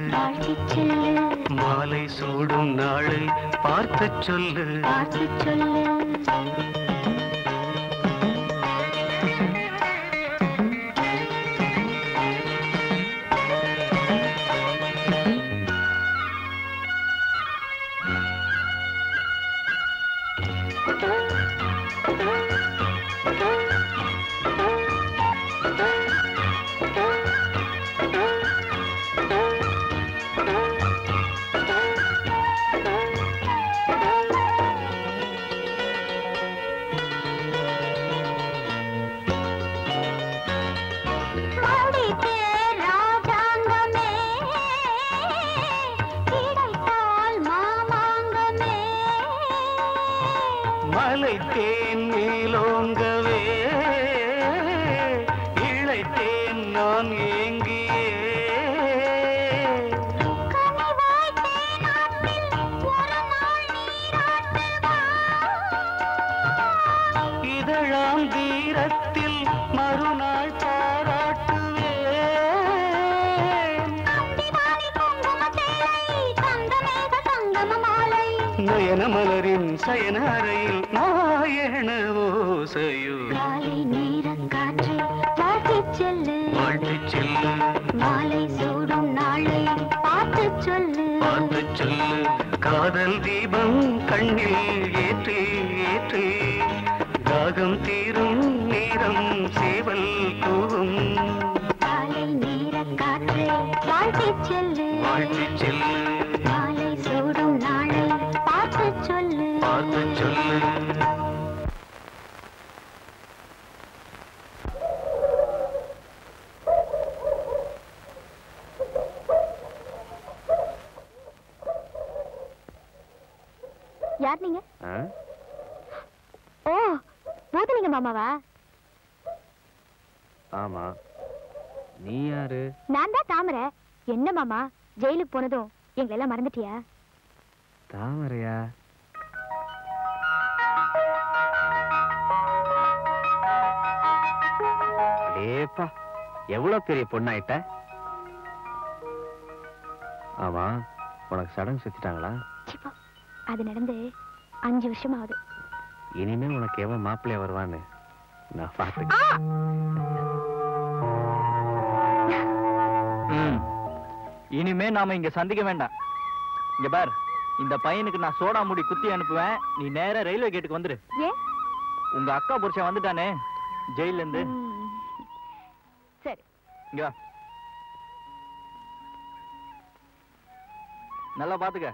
மாலை சூடும் நாளை பார்த்துச் சொல்லு மலை தேன் மேலோங்கவே இழைத்தேன் நான் ஏங்கியே இதழாம் தீரத்தில் மறுநாள் பாராட்டுவேன் நயன மலரின் சயன அறையில் நாயன ஓசையோ வாழ்த்துச் செல்லு மாலை சூடும் நாளை பார்த்துச் சொல்லு காதல் தீபம் கண்ணில் ஏற்றி ஏற்றி தாகம் தீரும் நேரம் சேவல் கூவும் காலை நேர காற்று வாழ்த்துச் செல்லு மாலை சூடும் நாளை பார்த்துச் சொல்லு யார் நீங்க? ஓ, பூதலிங்க மாமாவா? ஆமா, நீ யாரு? நான் தான் தாமரை. என்ன மாமா, ஜெயிலுக்கு போனதும் எங்களை எல்லாம் மறந்துட்டியா? தாமரையா? அடேப்பா, எவ்வளவு பெரிய பொண்ணாயிட்ட. ஆமா, உனக்கு சடங்கு சுத்திட்டாங்களா? அது நடந்து 5 வருஷம் ஆகுது. இனிமே உனக்கு எவன் மாப்பிள்ளைய வருவான்னு நான் பார்த்து. இனிமே நாம இங்க சந்திக்க வேண்டாம். இங்க பார், இந்த பையனுக்கு நான் சோடா முடி குத்தி அனுப்புவேன். நீ நேரா ரயில்வே கேட்டுக்கு வந்துரு. உங்க அக்கா புருஷன் வந்துட்டானே ஜெயில இருந்து. சரி, இங்க வா. நல்லா பாத்துக்க.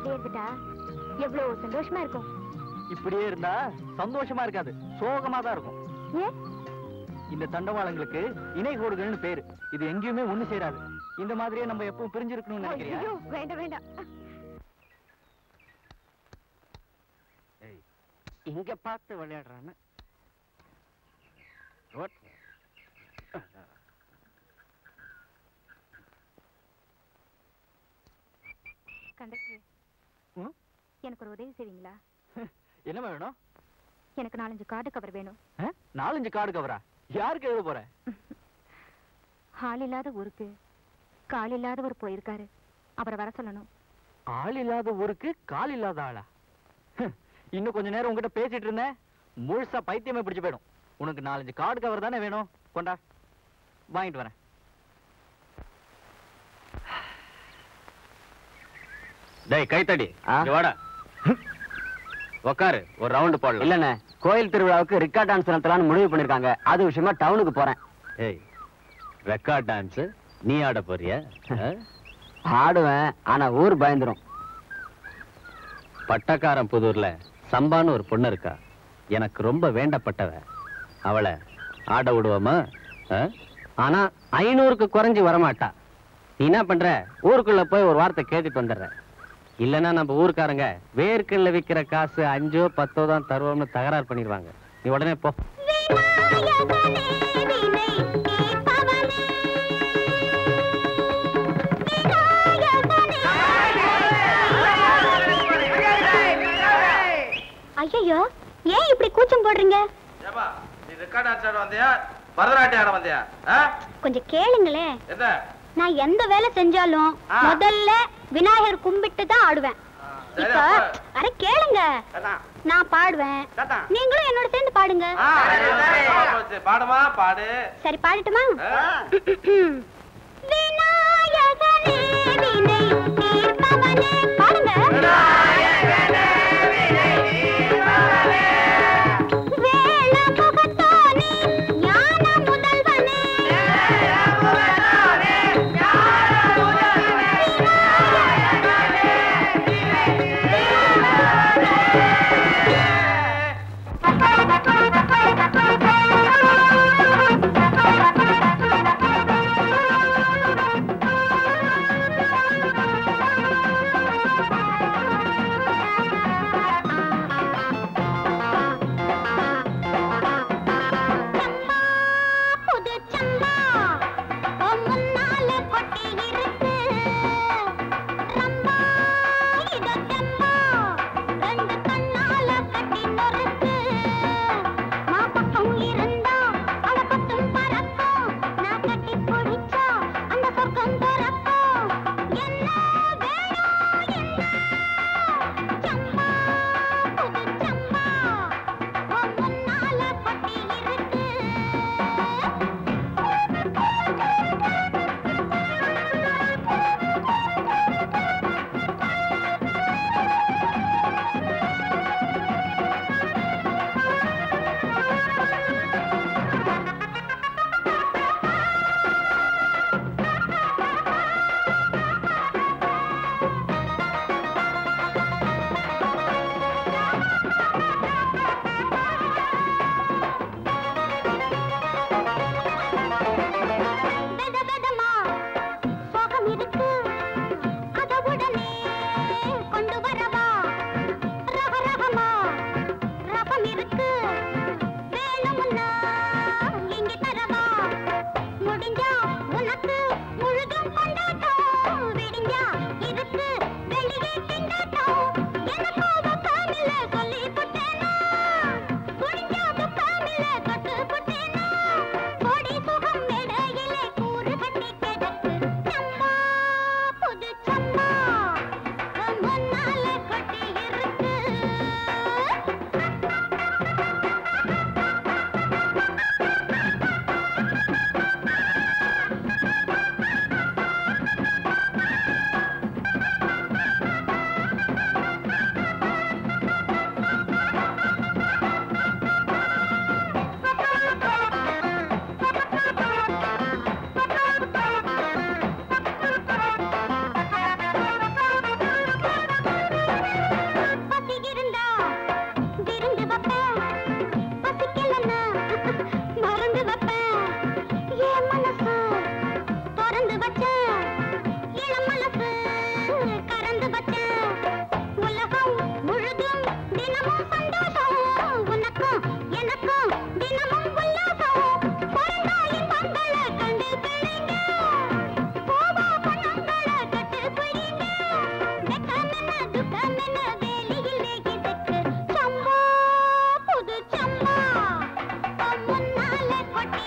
இப்படியே இருந்துட்டா எவ்வளவு சந்தோஷமா இருக்கும். இப்படியே இருந்தா சந்தோஷமா இருக்காது, சோகமா தான் இருக்கும். ஏன்? இந்த தண்டவாளங்களுக்கு இணை கோடுகள்னு பேரு. இது எங்கேயுமே ஒண்ணு சேராது. இந்த மாதிரியே நம்ம எப்பவும் பிரிஞ்சிருக்கணும்னு நினைக்கிறியா? ஐயோ, வேண்டாம் வேண்டாம். இங்க பார்த்து விளையாடுறான்னு கண்டக்டர், எனக்கு ஒரு உதவி செய்வீங்களா? என்ன வேணும்? எனக்கு 4-5 கார்டு கவர் வேணும். 4-5 கார்டு கவரா? யாருக்கு எழுத போற? ஆள் இல்லாத ஊருக்கு கால் இல்லாதவர் போயிருக்காரு, அவரை வர சொல்லணும். ஆள் இல்லாத ஊருக்கு கால் இல்லாத ஆளா? இன்னும் கொஞ்ச நேரம் உங்ககிட்ட பேசிட்டு இருந்தேன், முழுசா பைத்தியமே பிடிச்சு போயிடும். உனக்கு 4-5 கார்டு கவர் தானே வேணும், கொண்டா, வாங்கிட்டு வரேன். டேய் கைத்தடி, இங்க வாடா. உக்காரு, ஒரு ரவுண்ட் போடலாம். இல்லண்ணே, கோயில் திருவிழாவுக்கு ரிக்கார்ட் டான்ஸ் நடத்தலாம்னு முடிவு பண்ணிருக்காங்க. அது விஷயமா டவுனுக்கு போறேன். ஏய், ரெக்கார்ட் டான்ஸ் நீ ஆட போறியா? ஆடுவேன், ஆனா ஊர் பயந்துரும். பட்டக்காரன் புதூர்ல சம்பான்னு ஒரு பொண்ணு இருக்கா, எனக்கு ரொம்ப வேண்டப்பட்டவ. அவளை ஆட விடுவோமா? ஆனா 500க்கு குறைஞ்சு வரமாட்டா. நீ என்ன பண்ற, ஊருக்குள்ள போய் ஒரு வார்த்தை கேட்டுட்டு வந்துடுற. இல்லன்னா நம்ம ஊருக்காரங்க வேர்க்கல்ல விக்கிற காசு 5ஓ 10ஓ தான் தருவோம்னு தகராறு பண்ணிடுவாங்க. நீ உடனே போ. ஐயோ, ஏன் இப்படி கூச்சம் போடுறீங்க? நீ ரெக்கார்ட் ஆட வந்தியா, பரதநாட்டியம் ஆட வந்தியா? கொஞ்சம் கேளுங்களே. என்ன? நான் எந்த வேலை செஞ்சாலும் முதல்ல விநாயகர் கும்பிட்டு தான் ஆடுவேன். இப்ப அட கேளுங்க, நான் பாடுவேன், நீங்களும் என்னோட சேர்ந்து பாடுங்க. பாடுமா? பாடு. சரி, பாடட்டுமா? விநாயகனே வினை தீர்ப்பவனே, பாடுங்க.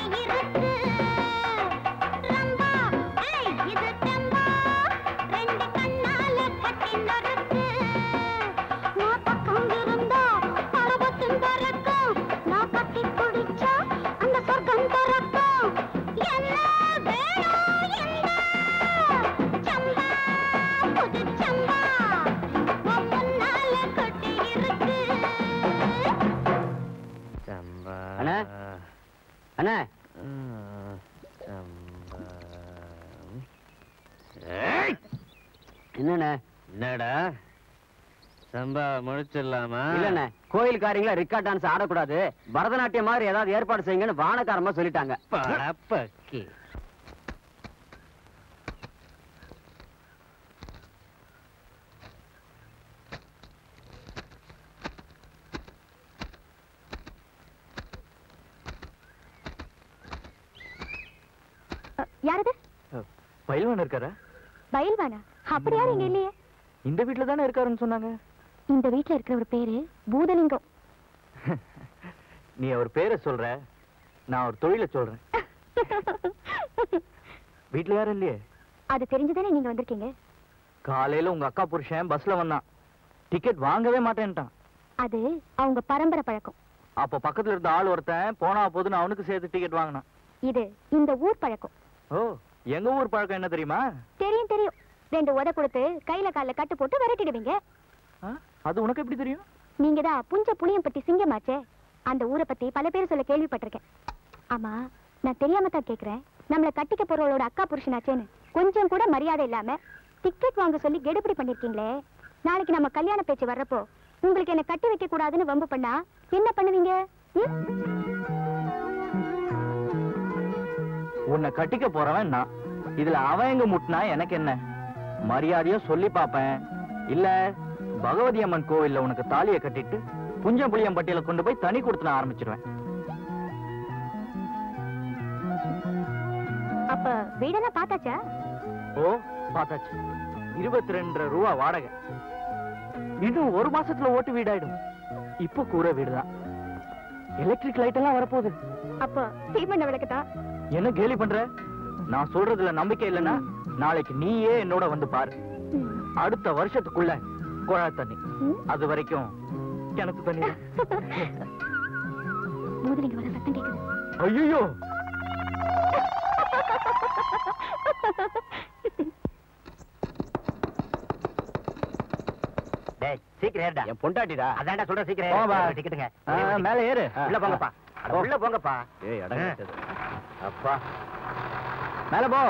இருக்கு ரம்பா ஏய் இது டம்பா ரெண்டு கண்ணால கட்டி நறுக்கு நான் பக்கம் இருந்தா பரவத்தின் பறக்கும் நான் கட்டி பிடிச்சா அந்த சொர்க்கம் பறக்கும் என்ன வேணும் இந்த சம்பா புது சம்பா முன்னால கட்டி இருக்கு அண்ணா அண்ணா என்னண்ணே என்னடா சம்பா முடிச்சிடலாமா இல்லண்ணே கோயில்காரங்கள ரிக்கார்ட் டான்ஸ் ஆடக்கூடாது பரதநாட்டியம் மாதிரி ஏதாவது ஏற்பாடு செய்யுங்கன்னு வானக்காரமா சொல்லிட்டாங்க படப்பக்கி யாரது பயில்வான் இருக்காரா? பயில்வானா? அப்படி யாரும் இங்க இல்லையே. இந்த வீட்டுல தானே இருக்காருன்னு சொன்னாங்க. இந்த வீட்டுல இருக்கிற ஒரு பேரு பூதலிங்கம். நீ அவர் பேரை சொல்ற, நான் ஒரு தொழிலை சொல்றேன். வீட்டுல யாரும் இல்லையே. அது தெரிஞ்சுதானே நீங்க வந்திருக்கீங்க. காலையில உங்க அக்கா புருஷன் பஸ்ல வந்தான், டிக்கெட் வாங்கவே மாட்டேன்ட்டான். அது அவங்க பரம்பரை பழக்கம். அப்ப பக்கத்துல இருந்த ஆள் ஒருத்தன் போனா போதுன்னு அவனுக்கு சேர்த்து டிக்கெட் வாங்கினான். இது இந்த ஊர் பழக்கம். ஓ, எங்க ஊர் பழக்கம் என்ன தெரியுமா? தெரியும் தெரியும். 2 உதை கொடுத்து கையில கால கட்டு போட்டு விரட்டிடுவீங்க. அது உனக்கு எப்படி தெரியும்? நீங்க தான் புஞ்ச புளியம்பட்டி சிங்கமாச்சே. அந்த ஊரை பத்தி பல பேர் சொல்ல கேள்விப்பட்டிருக்கேன். ஆமா, நான் தெரியாம தான் கேக்குறேன். நம்மள கட்டிக்க போறவளோட அக்கா புருஷனாச்சேன்னு கொஞ்சம் கூட மரியாதை இல்லாம டிக்கெட் வாங்க சொல்லி கெடுபிடி பண்ணிருக்கீங்களே. நாளைக்கு நம்ம கல்யாண பேச்சு வர்றப்போ உங்களுக்கு என்ன கட்டி வைக்க கூடாதுன்னு வம்பு பண்ணா என்ன பண்ணுவீங்க? உன்னை கட்டிக்க போறவன் நான். இதுல அவன் எங்க முட்டினா எனக்கு என்ன? மரியாதையா சொல்லி பாப்பேன். இல்ல பகவதி அம்மன் கோவில்ல உனக்கு தாலியை கட்டிட்டு புஞ்சம் புளியம்பட்டியில கொண்டு போய் தனி கொடுத்து நான் ஆரம்பிச்சிருவேன். அப்ப வீடெல்லாம் பார்த்தாச்சா? ஓ, பார்த்தாச்சு. 22 ரூபா வாடகை. இன்னும் 1 மாசத்துல ஓட்டு வீடாயிடும். இப்ப கூரை வீடுதான். எலக்ட்ரிக் லைட் எல்லாம் வரப்போகுது. அப்ப சீமண்ண விளக்குதான். என்ன கேலி பண்ற? நான் சொல்றதுல நம்பிக்கை இல்லைன்னா நாளைக்கு நீயே என்னோட வந்து பாரு. அடுத்த வருஷத்துக்குள்ள குழாய் தண்ணி, அது வரைக்கும் கிணத்து தண்ணி. மூதலிங்க வர சத்தம் கேக்குது. ஐயோ, சீக்கிரம் ஏறுடா. என் பொண்டாட்டிடா. அதான்டா சொல்ற சீக்கிரம் போவா. டிக்கெட்டுங்க. மேல ஏறு. உள்ள போங்கப்பா. உள்ள போங்கப்பா. ஏய் அடங்க. அப்பா மேல போ.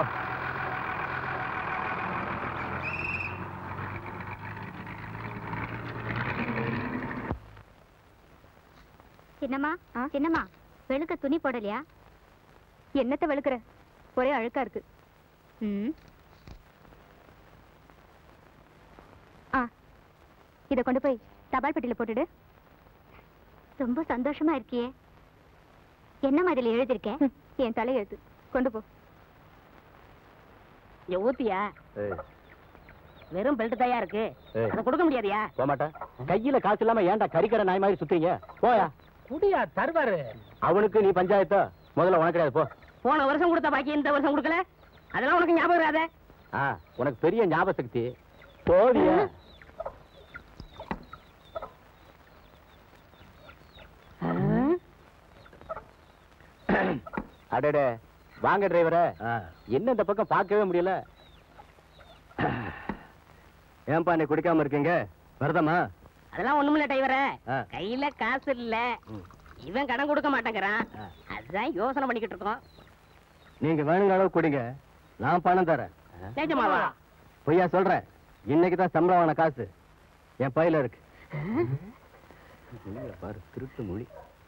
சின்னம்மா, சின்னம்மா, வெளுக்க துணி போடலையா? என்னத்தை வெளுக்குற? ஒரே அழுக்கா இருக்கு. இத கொண்டு போய் தபால் பெட்டியில போட்டுடு. ரொம்ப சந்தோஷமா இருக்கியே. என்னம்மா இதுல எழுதிருக்கேன்? என் தலையெழுத்து. கொண்டு போ. ஊத்தியா? வெறும் பெல்ட் தயா இருக்கு. அதை கொடுக்க முடியாதியா? போக மாட்டேன். கையில காசு இல்லாம ஏன்டா கறிக்கடை நாய் மாதிரி சுத்துறீங்க? போயா. குடியா தருவாரு. அவனுக்கு நீ பஞ்சாயத்தோ முதல்ல உனக்கு கிடையாது. போ. போன வருஷம் கொடுத்த பாக்கி இந்த வருஷம் கொடுக்கல. அதெல்லாம் உனக்கு ஞாபகம் வராதே. உனக்கு பெரிய ஞாபக சக்தி. போவியா? அடடே, வாங்க டிரைவரே. என்ன இந்த பக்கம் பார்க்கவே முடியல. ஏன்பா நீ குடிக்காம இருக்கீங்க? வருதமா? அதெல்லாம் ஒண்ணுமில்ல டிரைவரே. கையில காசு இல்ல. இவன் கடன் கொடுக்க மாட்டேங்கிறான். அதுதான் யோசனை பண்ணிக்கிட்டு இருக்கோம். நீங்க வேணுங்கிற அளவு குடிங்க, நான் பணம் தரேன். நிஜமாவா? பொய்யா சொல்றேன். இன்னைக்கு தான் சம்பளமான காசு என் பையில இருக்கு. பாரு, திருட்டு மொழி.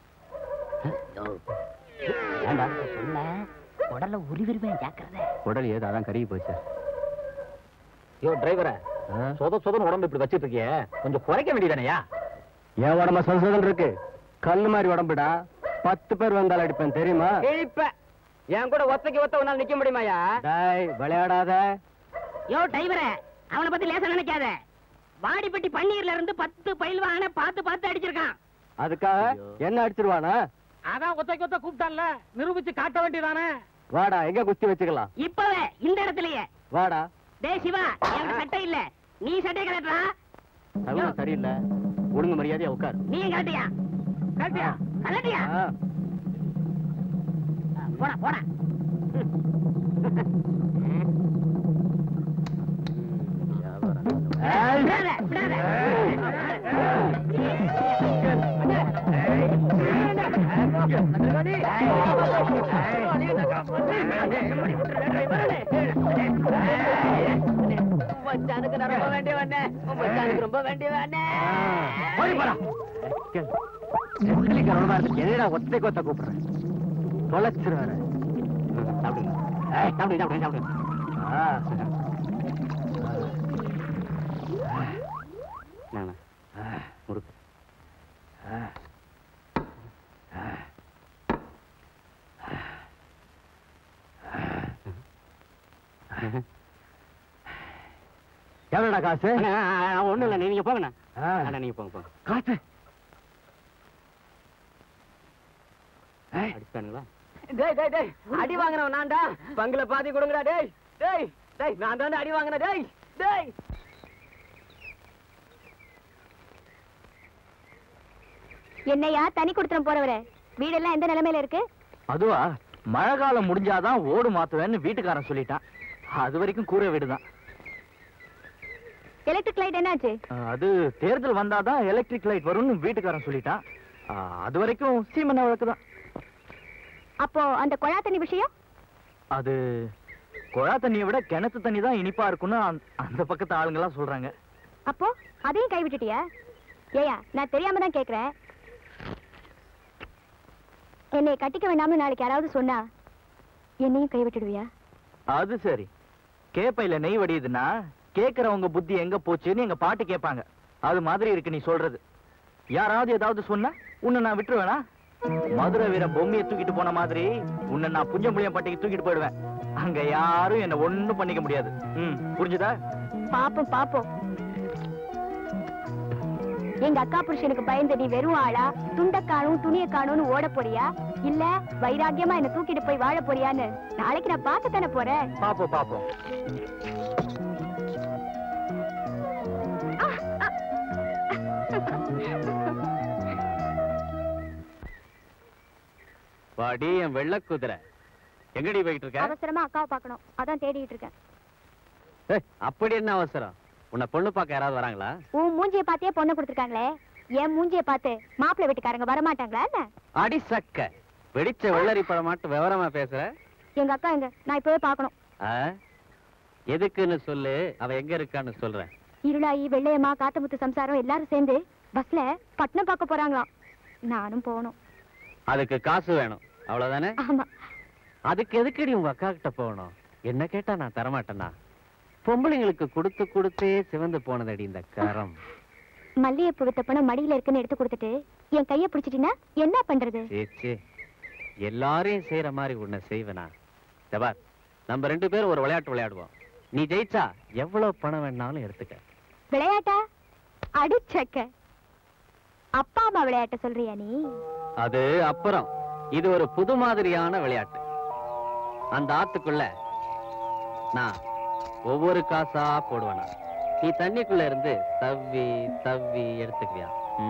உடல்ல உருவிருவேன், ஜாக்கிரதை. உடல் ஏது அதான் கருகி போச்சு. யோ டிரைவர, சொதன்னு உடம்பு இப்படி வச்சிட்டு இருக்கியே, கொஞ்சம் குறைக்க வேண்டியதானயா? என் உடம்ப சொதன் இருக்கு. கல்லு மாதிரி உடம்புடா. 10 பேர் வந்தால் அடிப்பேன் தெரியுமா? என் கூட ஒத்தைக்கு ஒத்த உன்னால நிக்க முடியுமாயா? விளையாடாத. யோ டிரைவரே, அவனை பத்தி லேசா நினைக்காத. வாடிப்பட்டி பன்னீர்ல இருந்து 10 பயில்வான பார்த்து பார்த்து அடிச்சிருக்கான். அதுக்காக என்ன அடிச்சிருவானா? அதான் ஒத்தைக்கு ஒத்த கூப்பிட்டான்ல, நிரூபிச்சு காட்ட வேண்டியதானே. வாடா, எங்க குஸ்தி வச்சுக்கலாம். இப்பவே இந்த இடத்துலயே. வாடா. டேய் சிவா, எனக்கு சட்டை இல்ல, நீ சட்டை கலட்டா. அதெல்லாம் சரியில்லை, ஒழுங்கு மரியாதையா உட்காரு. நீ கலட்டியா? கலட்டியா? கலட்டியா? போடா போடா. மச்சானுக்கு நான் ரொம்ப வேண்டிய வண்ணே, மச்சானுக்கு ரொம்ப வேண்டிய வண்ணே. என்னடா ஒத்தை கொத்த கூப்பிடுறேன், தொலைச்சிருவேன். சாப்பிடுங்க, சாப்பிடுங்க, சாப்பிடுங்க, சாப்பிடுங்க. முறுக்கு. எவ்வளோடா காசு? ஒண்ணும் இல்ல, நீங்க போங்கண்ணா. நீங்க போங்க போங்க. காசு அடிச்சானுங்களா? டேய் டேய் டேய், அடி வாங்குறவன் நான்டா. பங்குல பாதி கொடுங்கடா. டேய் டேய் டேய், நான் தான்டா அடி வாங்குறேன். டேய் டேய். என்னையா தனி கொடுத்துரும் போறவரே, வீடெல்லாம் எந்த நிலைமையில இருக்கு? அதுவா, மழை காலம் முடிஞ்சாதான் ஓடு மாத்துவேன்னு வீட்டுக்காரன் சொல்லிட்டான். அது வரைக்கும் கூரை வீடுதான். எலக்ட்ரிக் லைட் என்னாச்சு? அது தேர்தல் வந்தாதான் எலக்ட்ரிக் லைட் வரும்னு வீட்டுக்காரன் சொல்லிட்டான். அது வரைக்கும் சீமெண்ணெய் வழக்குதான். அப்போ அந்த குழா தண்ணி விஷயம்? அது குழா தண்ணியை விட கிணத்து தண்ணி தான் இனிப்பா இருக்குன்னு அந்த பக்கத்து ஆளுங்கெல்லாம் சொல்றாங்க. அப்போ அதையும் கைவிட்டுட்டியா? ஏயா, நான் தெரியாம தான் கேக்குறேன். என்னை கட்டிக்க வேண்டாம்னு நாளைக்கு யாராவது சொன்னா என்னையும் கைவிட்டுடுவியா? அது சரி, கேப்பையில நெய் வடியுதுன்னா கேக்குறவங்க புத்தி எங்க போச்சுன்னு எங்க பாட்டு கேட்பாங்க. அது மாதிரி இருக்கு நீ சொல்றது. யாராவது ஏதாவது சொன்னா உன்னை நான் விட்டுருவேனா? மதுரை வீர பொம்மையை தூக்கிட்டு போன மாதிரி உன்னை நான் புஞ்சம்புளியம் பட்டிக்கு தூக்கிட்டு போயிடுவேன். அங்க யாரும் என்ன ஒண்ணும் பண்ணிக்க முடியாது. புரிஞ்சுதா? பாப்போம் பாப்போம். எங்க அக்கா புருஷனுக்கு பயந்து நீ வெறும் ஆளா, துண்ட காணும் துணிய காணும்னு ஓட போறியா, இல்ல வைராக்கியமா என்ன தூக்கிட்டு போய் வாழ போறியான்னு நாளைக்கு நான் பார்க்கத்தானே போறேன். பாப்போம் பாப்போம். வாடி என் வெள்ள குதிரை, எங்கடி போயிட்டு இருக்க? அவசரமா அக்காவை பார்க்கணும், அதான் தேடிட்டு இருக்கேன். அப்படி என்ன அவசரம்? உன்னை பொண்ணு பார்க்க யாராவது வராங்களா? உன் மூஞ்சிய பார்த்தே பொண்ணு கொடுத்துருக்காங்களே, என் மூஞ்சிய பார்த்து மாப்பிள்ளை வீட்டுக்காரங்க வரமாட்டாங்களா என்ன? அடி சக்க, வெடிச்ச வெள்ளரி பழம் மாட்டு விவரமா பேசுற. எங்க அக்கா எங்க? நான் இப்பவே பார்க்கணும். எதுக்குன்னு சொல்லு, அவ எங்க இருக்கான்னு சொல்றேன். இருளாயி வெள்ளையம்மா காத்தமுத்து சம்சாரம் எல்லாரும் சேர்ந்து பஸ்ல பட்டணம் பார்க்க போறாங்களாம். நானும் போகணும். அதுக்கு காசு வேணும், அவ்வளவுதானே? ஆமா. அதுக்கு எதுக்கடி உங்க அக்கா கிட்ட போகணும்? என்ன கேட்டா நான் தரமாட்டேனா? பொம்பளைங்களுக்கு கொடுத்து கொடுத்தே சிவந்து போனதடி இந்த கரம். மல்லிகைப்பூ வித்த பணம் மடியில இருக்குன்னு எடுத்து கொடுத்துட்டு என் கைய பிடிச்சிட்டீங்கன்னா என்ன பண்றது? சேச்சே, எல்லாரையும் செய்யற மாதிரி உன்னை செய்வேனா? தபார், நம்ம 2 பேரும் ஒரு விளையாட்டு விளையாடுவோம். நீ ஜெயிச்சா எவ்வளவு பணம் வேணாலும் எடுத்துக்க. விளையாட்டா? அடிச்சக்க. அப்பா அம்மா விளையாட்ட சொல்றியா நீ? அது அப்புறம். இது ஒரு புது மாதிரியான விளையாட்டு. அந்த ஆத்துக்குள்ள நான் ஒவ்வொரு காசா போடுவேனா, நீ தண்ணிக்குள்ள இருந்து தவ்வி தவ்வி எடுத்துக்குவியா?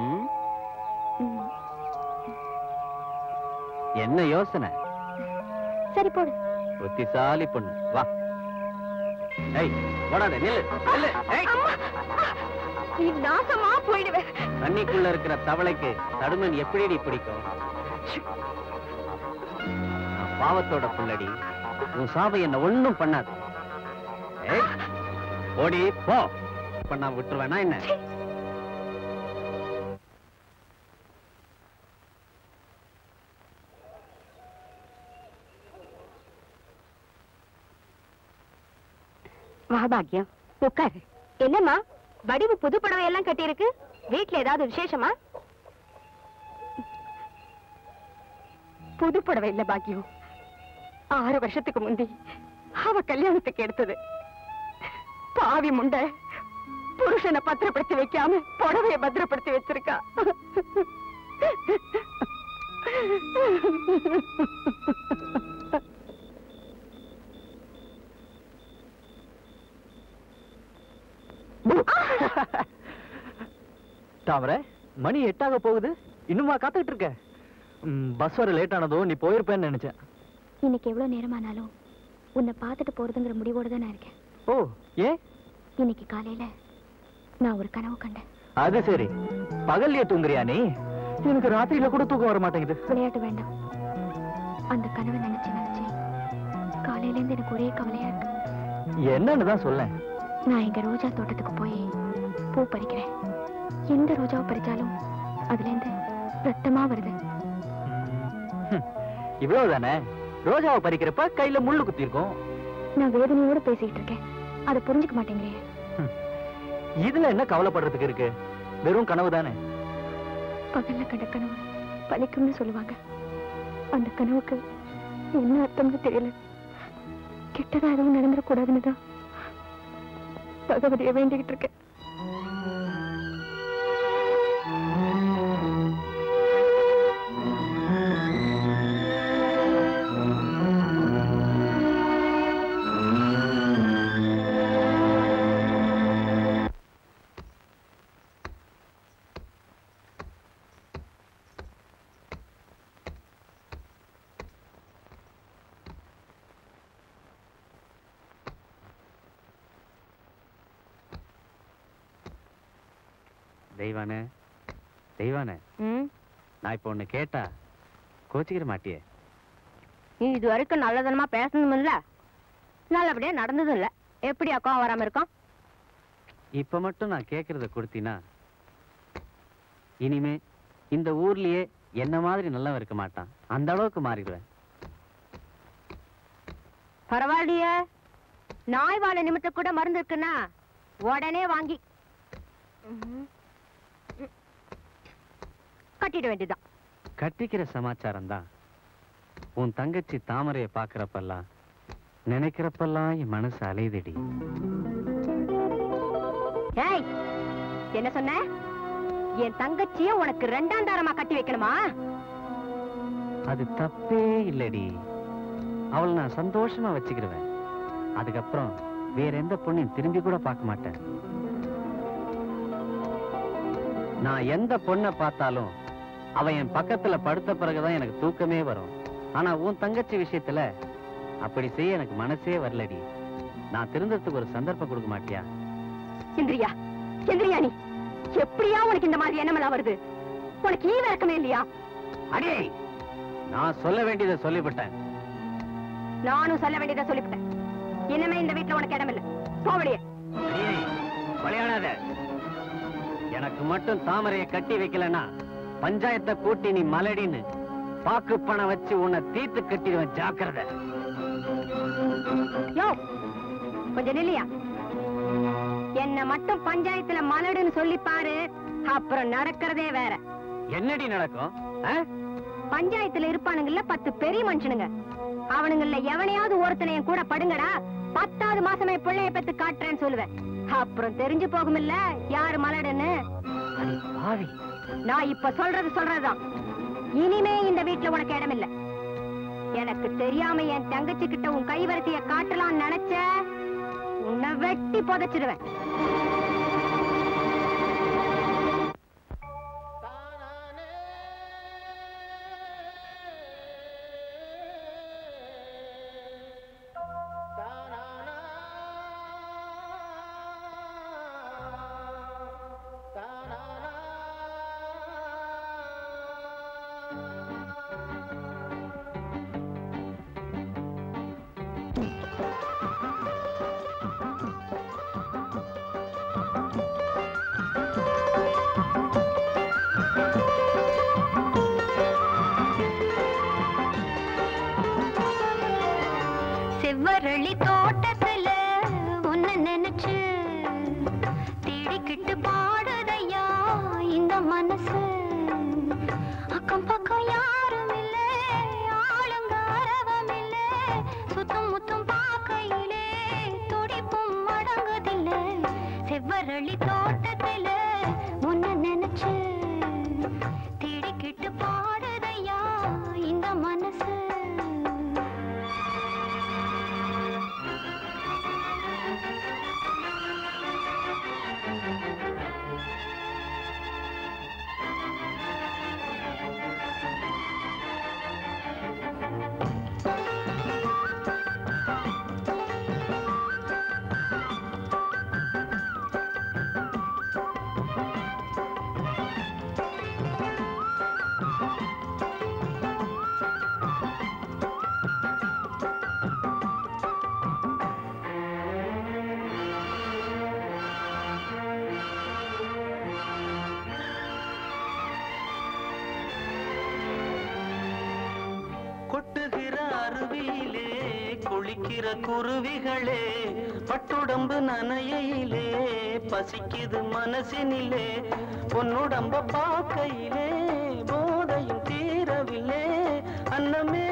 என்ன யோசனை? சரி போடு. புத்திசாலி பொண்ணு, வா. ஏய், போடாத, நில்லு நில்லு. ஏய், நீ நாசமா போயிடுவே. தண்ணிக்குள்ள இருக்கிற தவளைக்கு தடுமன் எப்படி பிடிக்கும்? நான் பாவத்தோட புள்ளடி, உன் சாபை என்ன ஒண்ணும் பண்ணாது. ஏய், ஓடி போ. பண்ணா விட்டுருவேனா என்ன? வா பாக்கியம், உட்காரு. என்னம்மா வடிவு புது புடவை எல்லாம் கட்டி இருக்கு? வீட்டுல ஏதாவது விசேஷமா? புது புடவை இல்ல பாக்கியம், 6 வருஷத்துக்கு முந்தி அவ கல்யாணத்துக்கு எடுத்தது. பாவி முண்டை புருஷனை பத்திரப்படுத்தி வைக்காம புடவைய பத்திரப்படுத்தி வச்சிருக்கா. தாமரை, மணி 8 போகுது, இன்னுமா காத்துக்கிட்டு இருக்க? பஸ் வர லேட் ஆனதோ நீ போயிருப்பேன்னு நினைச்சேன். இன்னைக்கு எவ்வளவு நேரமானாலும் உன்னை பார்த்துட்டு போறதுங்கிற முடிவோட தான் நான் இருக்கேன். ஓ, ஏன்? இன்னைக்கு காலையில நான் ஒரு கனவு கண்டேன். அது சரி, பகல்லையே தூங்குறியா நீ? எனக்கு ராத்திரியில கூட தூக்கம் வர மாட்டேங்குது. விளையாட்டு வேண்டாம். அந்த கனவை நினைச்சு காலையில இருந்து எனக்கு ஒரே கவலையா இருக்கு. என்னன்னு தான் சொல்ல. நான் எங்க ரோஜா தோட்டத்துக்கு போய் பூ பறிக்கிறேன். எந்த ரோஜாவை பறிச்சாலும் அதுல இருந்து ரத்தமா வருது. இவ்வளவுதானே? ரோஜாவை பறிக்கிறப்ப கையில முள்ளு குத்தி இருக்கும். நான் வேதனையோட பேசிட்டு இருக்கேன், அதை புரிஞ்சுக்க மாட்டேங்கிறேன். இதுல என்ன கவலைப்படுறதுக்கு இருக்கு? வெறும் கனவு தானே. பகல்ல கண்ட கனவு பலிக்கும்னு சொல்லுவாங்க. அந்த கனவுக்கு என்ன அர்த்தம்னு தெரியல. கெட்டதா எதுவும் நடந்துடக்கூடாதுன்னு தான் பகவதியை வேண்டிக்கிட்டு இருக்கேன். தெய்வானே, தெய்வானே, நான் இப்ப ஒண்ணு கேட்டா கோச்சிக்கிற மாட்டியே? நீ இது வரைக்கும் நல்லதனமா பேசணும் இல்ல, நல்லபடியா நடந்ததும் இல்ல, எப்படி அக்கா வராம இருக்கோம்? இப்ப மட்டும் நான் கேக்குறத கொடுத்தீனா இனிமே இந்த ஊர்லயே என்ன மாதிரி நல்லவன் இருக்க மாட்டான். அந்த அளவுக்கு மாறிடுவேன். பரவாயில்லையே, நாய் வாழ நிமித்த கூட மருந்து இருக்குன்னா உடனே வாங்கி கட்டிட வேண்டியதான். கட்டிக்கிற சமாச்சாரம் தான். உன் தங்கச்சி தாமரையை பாக்குறப்பெல்லாம் நினைக்கிறப்பெல்லாம் என் மனசு அலைதடி. ஏய், என்ன சொன்ன? என் தங்கச்சிய உனக்கு 2ஆம் தாரமா கட்டி வைக்கணுமா? அது தப்பே இல்லடி. அவளை நான் சந்தோஷமா வச்சுக்கிடுவேன். அதுக்கப்புறம் வேற எந்த பொண்ணையும் திரும்பி கூட பார்க்க மாட்டேன். நான் எந்த பொண்ணை பார்த்தாலும் அவ என் பக்கத்துல படுத்த பிறகுதான் எனக்கு தூக்கமே வரும். ஆனா உன் தங்கச்சி விஷயத்துல அப்படி செய்ய எனக்கு மனசே வரலடி. நான் திருந்தறதுக்கு ஒரு சந்தர்ப்பம் கொடுக்க மாட்டியா? இந்திரியா, இந்திரியா, நீ எப்படியா உனக்கு இந்த மாதிரி எண்ணமெல்லாம் வருது? உனக்கு ஈவ இறக்கமே இல்லையா? அடே, நான் சொல்ல வேண்டியதை சொல்லிவிட்டேன். நானும் சொல்ல வேண்டியதை சொல்லிவிட்டேன். இனிமே இந்த வீட்டுல உனக்கு இடம் இல்லை. போவடியே. விளையாடாத. எனக்கு மட்டும் தாமரையை கட்டி வைக்கலன்னா பஞ்சாயத்தை கூட்டி நீ மலடின்னு பாக்கு பணம் வச்சு உன்னை தீர்த்து கட்டிடுவேன். ஜாக்கிரதை. யோ, கொஞ்சம் நில்லையா? என்ன மட்டும் பஞ்சாயத்துல மலடுன்னு சொல்லி பாரு, அப்புறம் நடக்கிறதே வேற. என்னடி நடக்கும்? பஞ்சாயத்துல இருப்பானுங்கல்ல 10 பெரிய மனுஷனுங்க, அவனுங்கள்ல எவனையாவது ஒருத்தனை என் கூட படுங்கடா, 10வது மாசமே பிள்ளைய பெத்து காட்டுறேன்னு சொல்லுவேன். அப்புறம் தெரிஞ்சு போகும் இல்ல யாரு மலடுன்னு. நான் இப்ப சொல்றதுதான். இனிமே இந்த வீட்டுல உனக்கு இடம் இல்ல. எனக்கு தெரியாம என் தங்கச்சி கிட்ட உன் கைவரிசைய காட்டலாம்னு நினைச்ச உன்னை வெட்டி புதைச்சிடுவேன். செவ்வரளி தோட்டத்துல உன்னை நினைச்சு தேடிக்கிட்டு பாடுதையா இந்த மனசு. அக்கம் பக்கம் யாரும் இல்ல, ஆளுங்க அரவம் இல்ல, சுத்தம் முத்தம் பார்க்கையிலே துடிப்பும் அடங்குதில்ல. செவ்வரளி தோட்டத்துல உன்னை நினைச்சு தேடிக்கிட்டு பாடுதையா கொட்டுகிற அருவியிலே குளிக்கிற குருவிகளே பட்டுடம்பு நனையிலே பசிக்குது மனசினிலே பொன்னுடம்ப பார்க்கையிலே போதையும் தீரவில்லை அன்னமே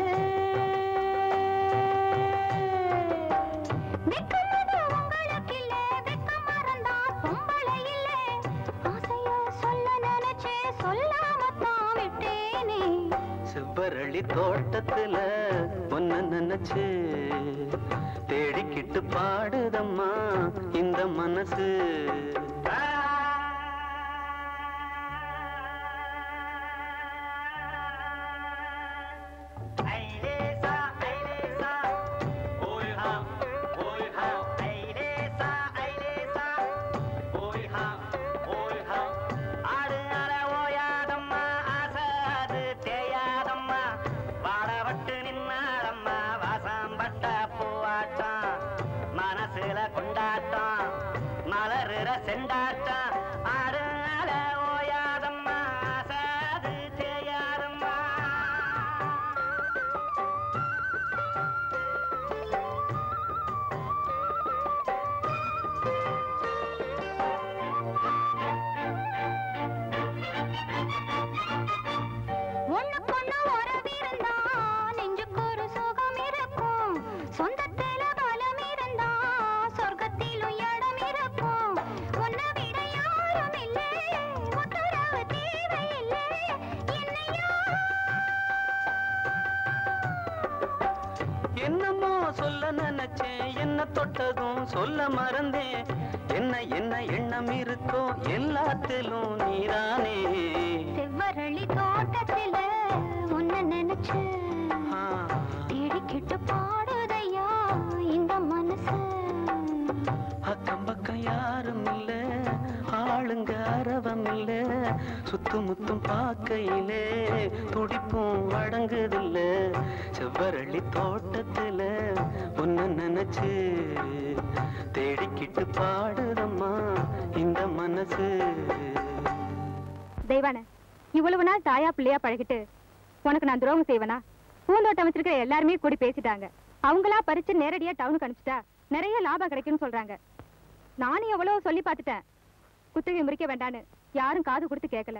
செவ்வரளி தோட்டத்துல ஒன்ன நினைச்சு தேடிக்கிட்டு பாடுதம்மா இந்த மனசு கொண்டாட்டம் மலருற செண்டாட்டம் ஆடுனால ஓயாதம்மா சாது செய்யாதம்மா ஒண்ணு பொண்ணு உறவிருந்தா நெஞ்சுக்கு ஒரு சுகம் இருக்கும் சொந்தத்தில பலம் இருந்தா சொர்க்கத்திலும் இடம் இருக்கும் உன்னை விட யாரும் இல்லை உத்தரவு தேவையில்லை என்னமோ சொல்ல நினைச்சேன் என்ன தொட்டதும் சொல்ல மறந்தேன் என்ன என்ன எண்ணம் இருக்கோ எல்லாத்திலும் நீதானே செவ்வரளி தோட்டத்தில உன்னை நினைச்சு தேடிக்கிட்டு பாடுதையா இந்த மனசு அக்கம் பக்கம் யாரும் இல்ல ஆளுங்க அரவம் இல்ல சுத்து முத்தும் பார்க்கையிலே துடிப்பும் அடங்குதில்ல செவ்வரளி தோட்டத்துல ஒன்ன நினைச்சு தேடிக்கிட்டு பாடுதம்மா இந்த மனசு. தெய்வான இவ்வளவு நாள் தாயா பிள்ளையா பழகிட்டு உனக்கு நான் துரோகம் செய்வனா? பூந்தோட்டம் வச்சிருக்கிற எல்லாருமே கூடி பேசிட்டாங்க. அவங்களா பறிச்சு நேரடியா டவுனுக்கு அனுப்பிச்சிட்டா நிறைய லாபம் கிடைக்கும்னு சொல்றாங்க. நானும் எவ்வளவு சொல்லி பார்த்துட்டேன். குத்தகை முறிக்க வேண்டான்னு யாரும் காது கொடுத்து கேட்கல.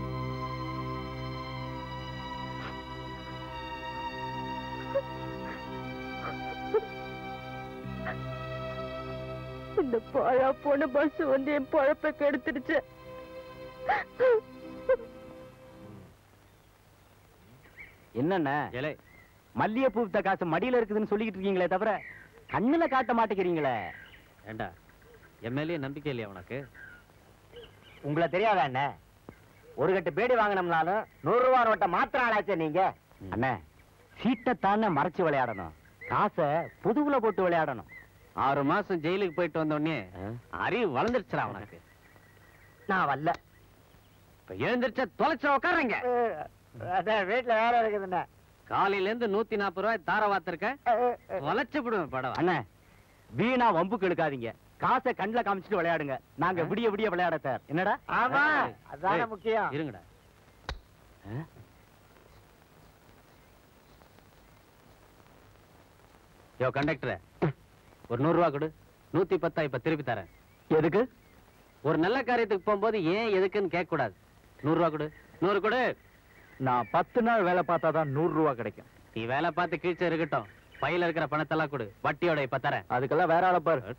இந்த பாழா போன பஸ் வந்து என் பொழப்ப கெடுத்துடுச்சு. என்னண்ணா மல்லிகைப்பூ வித்த காசு மடியில இருக்குதுன்னு சொல்லிக்கிட்டு இருக்கீங்களே தவிர கண்ணுல காட்ட மாட்டேங்கிறீங்களே. ஏண்டா எம்எல்ஏ நம்பிக்கை இல்லையா உனக்கு? உங்களை தெரியாதா அண்ணே? ஒரு கட்டு பேடி வாங்கினோம்னாலும் 100 ரூபா நோட்டை மாத்திர ஆளாச்சே நீங்க. அண்ணே சீட்டை தானே மறைச்சு விளையாடணும், காசை புதுவுல போட்டு விளையாடணும். 6 மாசம் ஜெயிலுக்கு போயிட்டு வந்தோடனே அறிவு வளர்ந்துருச்சுடா உனக்கு. நான் வரல. இப்ப எழுந்திருச்ச தொலைச்ச உட்காருங்க. அதான் வீட்டுல வேலை இருக்குதுண்ணே. காலையில இருந்து 140 ரூபாய் தார வாத்திருக்க, தொலைச்சு விடுவேன் படம். அண்ணே வீணா வம்புக்கு எடுக்காதீங்க, காசை கண்ணுல காமிச்சிட்டு விளையாடுங்க. நாங்க விடிய விடிய விளையாட சார். என்னடா? ஆமா அதான முக்கியம். இருங்கடா. யோ கண்டக்டர், ஒரு 100 ரூபா கொடு. 110 இப்ப திருப்பி தரேன். எதுக்கு? ஒரு நல்ல காரியத்துக்கு போகும்போது ஏன் எதுக்குன்னு கேட்க கூடாது. 100 ரூபா கொடு. 100 கொடு. நான் 10 நாள் வேலை பார்த்தாதான் 100 ரூபா கிடைக்கும். நீ வேலை பார்த்து கீழ்ச்சி இருக்கட்டும், பையில இருக்கிற பணத்தெல்லாம் கொடு. வட்டியோட இப்ப தரேன். அதுக்கெல்லாம் வேற ஆளை பாரு.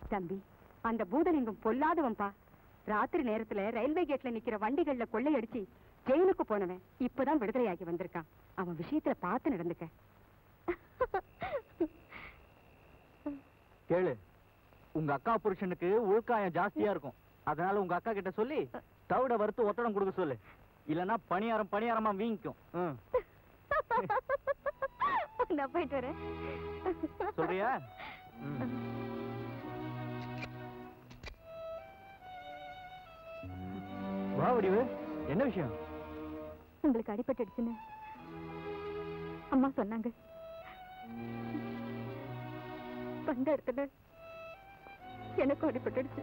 தம்பி, அந்த பூதலிங்கம் பொல்லாதவன்பா. ராத்திரி நேரத்துல ரயில்வே கேட்ல நிக்கிற வண்டிகள்ல கொள்ளையடிச்சு ஜெயிலுக்கு போனவன் இப்பதான் விடுதலையாகி வந்திருக்கான். அவன் விஷயத்துல பார்த்து நடந்துக்க. கேளு, உங்க அக்கா புருஷனுக்கு உள்காயம் ஜாஸ்தியா இருக்கும். அதனால உங்க அக்கா கிட்ட சொல்லி தவிட வறுத்து ஒத்தடம் கொடுக்க சொல்லு. இல்லன்னா பணியாரமா வீங்கிக்கும். நான் போயிட்டு வரேன். சொல்றியா? வா வடிவு, என்ன விஷயம்? உங்களுக்கு அடிபட்டுடுச்சுன்னு அம்மா சொன்னாங்க. வந்த இடத்துல எனக்கும் அடிபட்டுடுச்சு.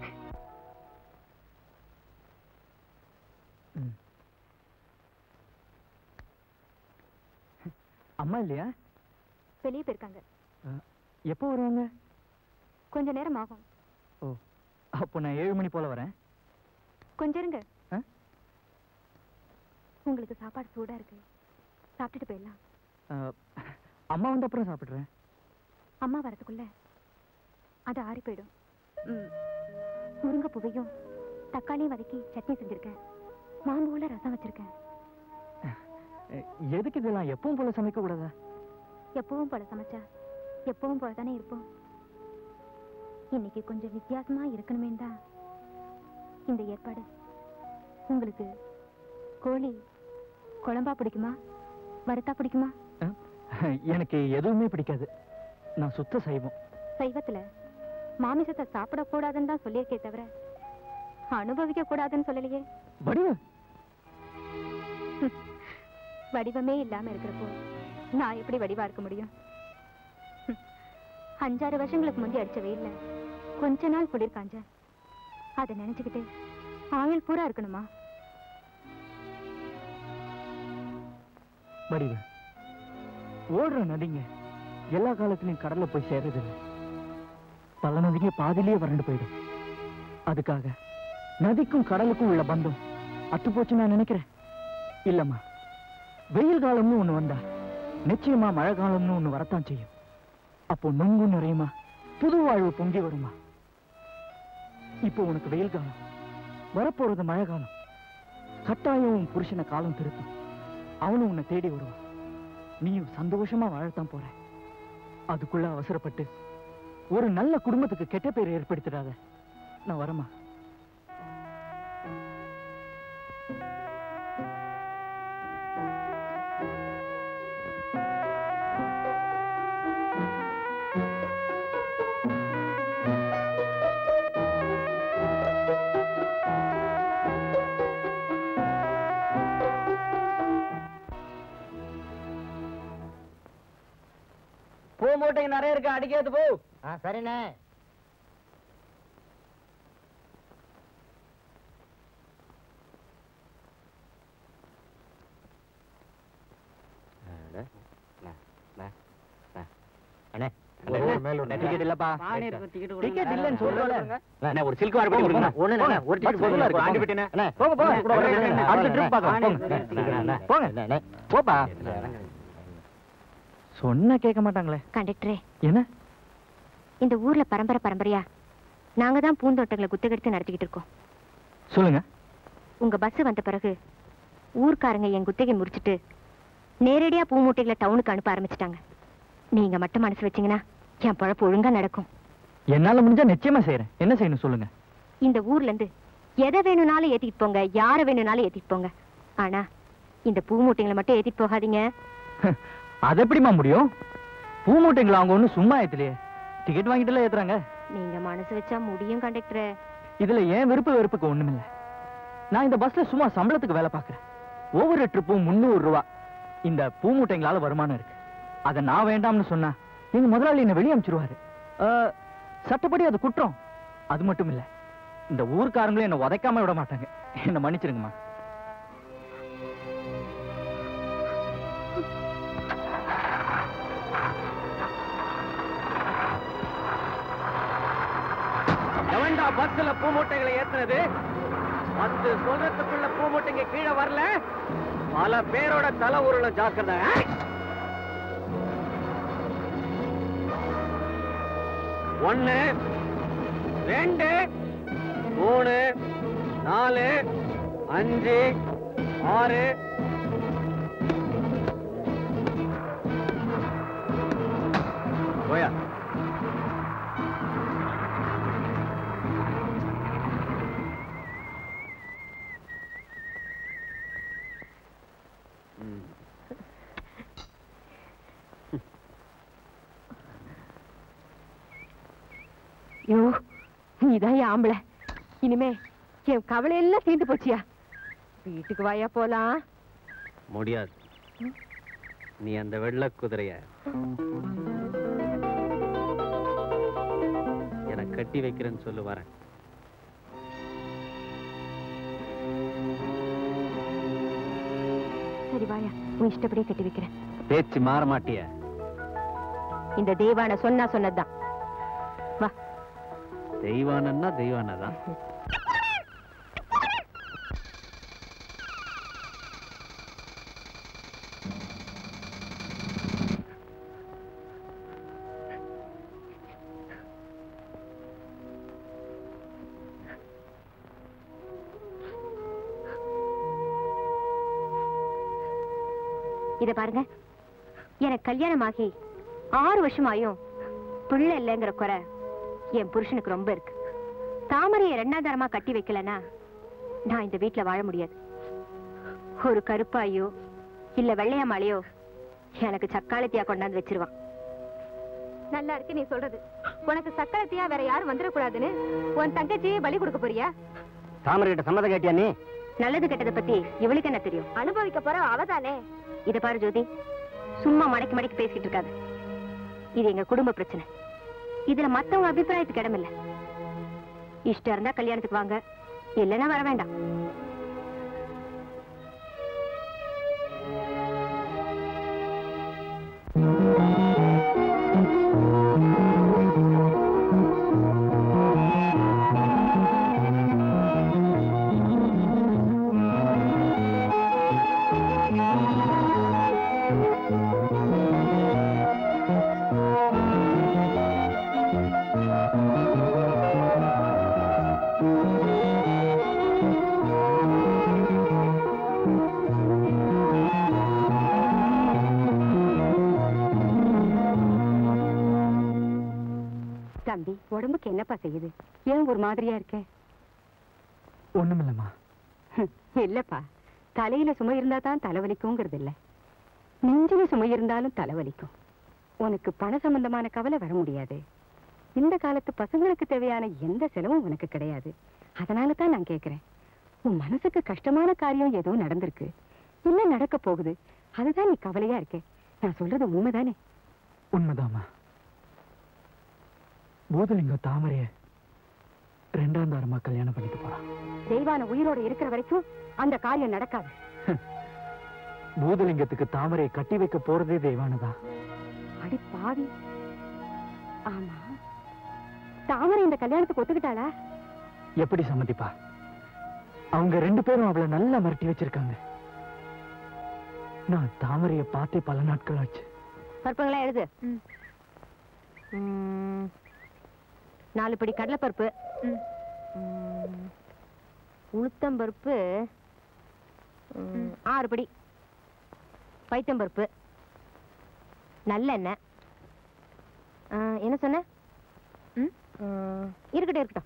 அம்மா இல்லையா? வெளியே போயிருக்காங்க. எப்போ வருவாங்க? கொஞ்ச நேரம் ஆகும். ஓ, அப்போ நான் 7 மணி போல வரேன். கொஞ்சம் இருங்க. உங்களுக்கு சாப்பாடு சூடா இருக்கு, சாப்பிட்டுட்டு போயிடலாம். அம்மா வந்த அப்புறம் சாப்பிடுறேன். அம்மா வரதுக்குள்ள அது ஆறி போயிடும். முருங்கை பூவையும் தக்காளியும் வதக்கி சட்னி செஞ்சிருக்கேன். மாம்பூல ரசம் வச்சிருக்கேன். எதுக்கு இதெல்லாம்? எப்பவும் போல சமைக்க கூடாதா? எப்பவும் போல சமைச்சா எப்பவும் போல தானே இருப்போம். இன்னைக்கு கொஞ்சம் வித்தியாசமா இருக்கணுமே தான் இந்த ஏற்பாடு. உங்களுக்கு கோழி குழம்பா பிடிக்குமா, வறுத்தா பிடிக்குமா? எனக்கு எதுவுமே பிடிக்காது. நான் சுத்த சைவம். சைவத்துல மாமிசத்தை சாப்பிடக்கூடாதுன்னு தான் சொல்லியிருக்கே தவிர அனுபவிக்க கூடாதுன்னு சொல்லலையே. வடிவமே இல்லாம இருக்கிறப்போ நான் எப்படி வடிவா இருக்க முடியும்? 5-6 வருஷங்களுக்கு முந்தி அடிச்ச வெயில்ல கொஞ்ச நாள் குளிர் காஞ்ச அதை நினைச்சுக்கிட்டு ஆயுள் பூரா இருக்கணுமா? வடிவு, ஓடுற நதிங்க எல்லா காலத்திலையும் கடல்ல போய் சேர்றதில்லை. பல நதிங்க பாதிலேயே வறண்டு போயிடும். அதுக்காக நதிக்கும் கடலுக்கும் உள்ள பந்தம் அத்துப்போச்சு நான் நினைக்கிறேன். இல்லம்மா, வெயில் காலம்னு ஒண்ணு வந்தா நிச்சயமா மழை காலம்னு ஒண்ணு வரத்தான் செய்யும். அப்போ நொங்கும் நிறையுமா, புது வாழ்வு பொங்கி வருமா? இப்போ உனக்கு வெயில் காலம், வரப்போறது மழை காலம். கட்டாயம் உன் புருஷனை காலம் திருத்தும். அவனும் உன்னை தேடி வருவான். நீயும் சந்தோஷமா வாழத்தான் போற. அதுக்குள்ள அவசரப்பட்டு ஒரு நல்ல குடும்பத்துக்கு கெட்ட பேர் ஏற்படுத்திடாத. நான் வரமா? பூ மூட்டை நிறைய இருக்கு, அடிக்காது போ. சரிண்ணே. டிக்கெட் இல்லப்பா. டிக்கெட் இல்லன்னு சொல்றல. ஒரு சில்க் வார் பண்ணி கொடுங்க. ஒரு டிக்கெட் போதுல இருக்கு. வாங்கி விட்டேனே. போங்க போங்க. அடுத்த ட்ரிப் பார்க்கலாம். போங்க. போப்பா. சொன்னா கேட்க மாட்டாங்களே. கண்டக்டரே, என்ன இந்த ஊர்ல பரம்பரையா நாங்க தான் பூந்தோட்டங்களை குத்தகெடுத்து நடத்திக்கிட்டு இருக்கோம். சொல்லுங்க. உங்க பஸ் வந்த பிறகு ஊர்க்காரங்க என் குத்தகை முடிச்சிட்டு நேரடியா பூ மூட்டைகளை டவுனுக்கு அனுப்ப ஆரம்பிச்சிட்டாங்க. நீங்க மட்டும் மனசு வச்சீங்கன்னா என் பழப்பு ஒழுங்கா நடக்கும். என்னால முடிஞ்சா நிச்சயமா செய்யறேன். என்ன செய்யணும் சொல்லுங்க. இந்த ஊர்ல இருந்து எதை வேணும்னாலும் ஏத்திட்டு போங்க, யார வேணும்னாலும் ஏத்திட்டு போங்க. ஆனா இந்த பூ மூட்டைகளை மட்டும் ஏத்திட்டு போகாதீங்க. அது எப்படிமா முடியும்? பூ மூட்டைங்களா அவங்க ஒண்ணு சும்மா ஏத்தலையே. டிக்கெட் வாங்கிட்டுல ஏத்துறாங்க. நீங்க மனசு வச்சா முடியும் கண்டக்டரே. இதுல ஏன் வெறுப்புக்கு ஒண்ணுமில்ல. நான் இந்த பஸ்ல சும்மா சம்பளத்துக்கு வேலை பார்க்கறேன். ஒவ்வொரு ட்ரிப்பும் 300 ரூபாய். இந்த பூ மூட்டைங்களால வருமானம் இருக்கு. அதை நான் வேண்டாம்னு சொன்னா எங்க முதலாளி என்ன வெளியே அனுப்பிச்சிருவாரு. சட்டப்படி அது குற்றம். அது மட்டும் இல்ல, இந்த ஊர்க்காரங்களும் என்ன உதைக்காம விட மாட்டாங்க. என்ன மன்னிச்சிருங்கம்மா. எவன்டா பஸ்ல பூ மூட்டைகளை ஏத்துனது? 10 சொல்றதுக்குள்ள பூ மூட்டைங்க கீழே வரல, பல பேரோட தலை உருள ஜாக்கிரதை. ஒண்ணு 2 3 4 5 6 போயா. யோ, நீதான் என் ஆம்பளை. இனிமே என் கவலை எல்லாம் தீர்ந்து போச்சியா? வீட்டுக்கு வாயா போலாம். முடியாது. நீ அந்த வெள்ளை குதிரைய எனக்கு கட்டி வைக்கிறேன்னு சொல்லு, வரேன். சரி வாயா, உன் இஷ்டப்படியே கட்டி வைக்கிறேன். பேச்சு மாற மாட்டிய? இந்த தெய்வான சொன்னதுதான். வா. தெய்வானன்னா தெய்வானதான். இத பாருங்க, எனக்கு கல்யாணமாகி 6 வருஷமாயும் பிள்ளை இல்லைங்கிற குறை என் புருஷனுக்கு ரொம்ப இருக்கு. தாமரையை 2ஆம் தரமா கட்டி வைக்கலன்னா நான் இந்த வீட்டுல வாழ முடியாது. ஒரு கருப்பாயோ இல்ல வெள்ளையம்மாளையோ எனக்கு சக்காலத்தியா கொண்டாந்து வச்சிருவான். நல்லா இருக்கு நீ சொல்றது. உனக்கு சக்காலத்தியா வேற யாரும் வந்துடக்கூடாதுன்னு உன் தங்கச்சியே பலி கொடுக்க போறியா? தாமரை கிட்ட சம்மதம் கேட்டியா நீ? நல்லது கெட்டதை பத்தி இவளுக்கு என்ன தெரியும்? அனுபவிக்க போற அவதானே. இத பாரு ஜோதி, சும்மா மடக்கி மடக்கி பேசிட்டு இருக்காது. இது எங்க குடும்ப பிரச்சனை. இதுல மத்தவங்க அபிப்பிராயத்துக்கு இடம் இல்ல. இஷ்டம் இருந்தா கல்யாணத்துக்கு வாங்க, இல்லைன்னா வர வேண்டாம். தம்பி, உடம்புக்கு என்னப்பா செய்யுது? ஏன் ஒரு மாதிரியா இருக்க? ஒண்ணுமில்லம்மா. இல்லப்பா, தலையில சுமை இருந்தா தான் தலைவலிக்குங்கிறது இல்ல, நெஞ்சில சுமை இருந்தாலும் தலைவலிக்கும். உனக்கு பண சம்பந்தமான கவலை வர முடியாது. இந்த காலத்து பசங்களுக்கு தேவையான எந்த செலவும் உனக்கு கிடையாது. அதனால தான் நான் கேட்கிறேன், உன் மனசுக்கு கஷ்டமான காரியம் ஏதோ நடந்திருக்கு, இல்ல நடக்க போகுது, அதுதான் நீ கவலையா இருக்க. நான் சொல்றது உண்மைதானே? உண்மைதாம்மா. பூதலிங்கம் தாமரைய 2ஆம் தாரமா கல்யாணம் பண்ணிட்டு போறான். தெய்வான உயிரோட இருக்கிற வரைக்கும் அந்த காரியம் நடக்காது. பூதலிங்கத்துக்கு தாமரையை கட்டி வைக்க போறதே தெய்வானதான். அடி பாவி. ஆமா, தாமரை இந்த கல்யாணத்துக்கு ஒத்துக்கிட்டாளா? எப்படி சம்மதிப்பா? அவங்க 2 பேரும் அவளை நல்லா மிரட்டி வச்சிருக்காங்க. நான் தாமரையை பார்த்தே பல நாட்கள் ஆச்சு. பருப்புங்களா எழுது. 4 படி கடலைப்பருப்பு, உளுத்தம்பருப்பு 6 படி, பைத்தம்பருப்பு, நல்லெண்ணெய். என்ன சொன்ன? இருக்கட்டும்.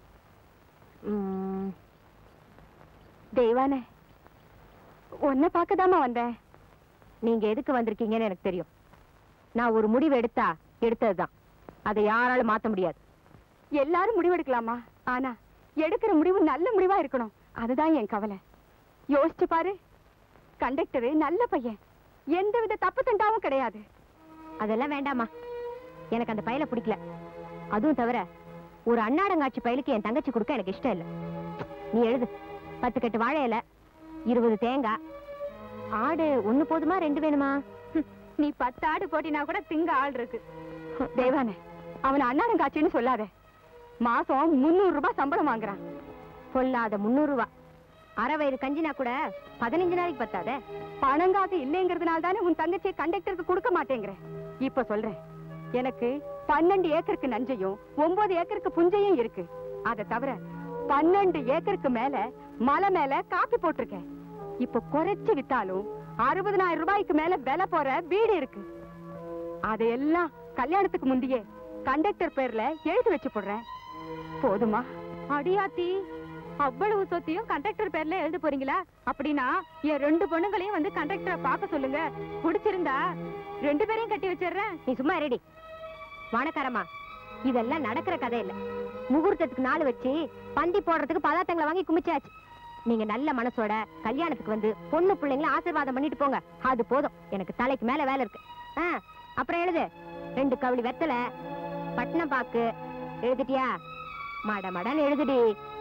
தெய்வானே, உன்னை பார்க்கதாமா வந்தேன். நீங்க எதுக்கு வந்திருக்கீங்கன்னு எனக்கு தெரியும். நான் ஒரு முடிவு எடுத்ததுதான். அதை யாராலும் மாத்த முடியாது. எல்லாரும் முடிவெடுக்கலாமா? ஆனா எடுக்கிற முடிவு நல்ல முடிவா இருக்கணும். அதுதான் என் கவலை. யோசிச்சு பாரு, கண்டக்டரு நல்ல பையன், எந்தவித தப்பு தண்டாவும் கிடையாது. அதெல்லாம் வேண்டாமா, எனக்கு அந்த பையலை பிடிக்கல. அதுவும் தவிர ஒரு அன்னாடங்காட்சி பையலுக்கு என் தங்கச்சி கொடுக்க எனக்கு இஷ்டம் இல்லை. நீ எழுது. 10 கட்டு வாழை இலை, 20 தேங்காய். ஆடு 1 போதுமா 2 வேணுமா? நீ 10 ஆடு போட்டினா கூட திங்க ஆள் இருக்கு. தேவானே, அவனை அன்னாடங்காட்சின்னு சொல்லாத. மாசம் 300 ரூபாய் சம்பளம் வாங்குறான். சொல்லாத 300 ரூபாய். அரை வயிறு கஞ்சினா கூட 15 நாளைக்கு பத்தாத. பணங்காசு இல்லைங்கிறதுனால தானே உன் தங்கச்சியை கண்டக்டருக்கு கொடுக்க மாட்டேங்கிற. இப்ப சொல்றேன், எனக்கு 12 ஏக்கருக்கு நஞ்சையும் 9 ஏக்கருக்கு புஞ்சையும் இருக்கு. அதை தவிர 12 ஏக்கருக்கு மேல மலை மேல காப்பி போட்டிருக்கேன். இப்ப குறைச்சு வித்தாலும் 60,000 ரூபாய்க்கு மேல விலை போற வீடு இருக்கு. அதையெல்லாம் கல்யாணத்துக்கு முந்தையே கண்டக்டர் பேர்ல எழுதி வச்சு போடுறேன். போதுமா? அடியாத்தி, அவ்வளவு சொத்தையும் கண்டக்டர் பேர்ல எழுத போறீங்களா? அப்படின்னா என் 2 பொண்ணுங்களையும் வந்து கண்டக்டரை பார்க்க சொல்லுங்க. பிடிச்சிருந்தா 2 பேரையும் கட்டி வச்சிடுறேன். நீ சும்மா ரெடி வானக்காரமா, இதெல்லாம் நடக்கிற கதை இல்ல. முகூர்த்தத்துக்கு நாள் வச்சு பந்தி போடுறதுக்கு பதார்த்தங்களை வாங்கி குமிச்சாச்சு. நீங்க நல்ல மனசோட கல்யாணத்துக்கு வந்து பொண்ணு பிள்ளைங்களை ஆசீர்வாதம் பண்ணிட்டு போங்க. அது போதும், எனக்கு தலைக்கு மேல வேலை இருக்கு. அப்புறம் எழுது. 2 கவுளி வெத்தலை, பட்டினம் பாக்கு. எழுதிட்டியா? மட மடன்னு எழுதுடி.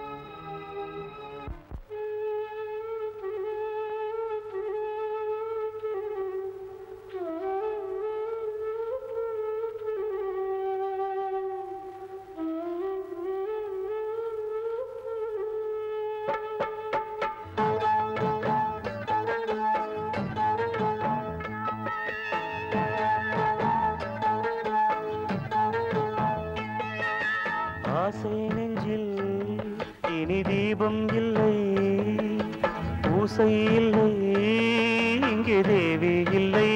ஆசை நெஞ்சில் இனி தீபம் இல்லை, பூசை இல்லை, இங்கே தேவி இல்லை.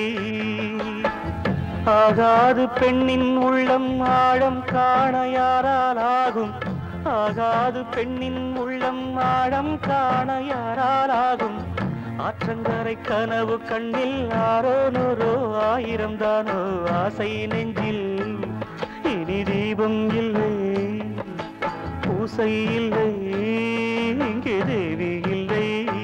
ஆகாது பெண்ணின் உள்ளம் ஆழம் காண யாரால் ஆகும்? ஆகாது பெண்ணின் உள்ளம் ஆழம் காண யாரால் ஆகும்? ஆற்றங்கரை கனவு கண்ணில் ஆரோ நூறோ ஆயிரம் தானோ. ஆசை நெஞ்சில் இனி தீபம் இல்லை, பூசை இல்லை, இங்கே தேவி இல்லை.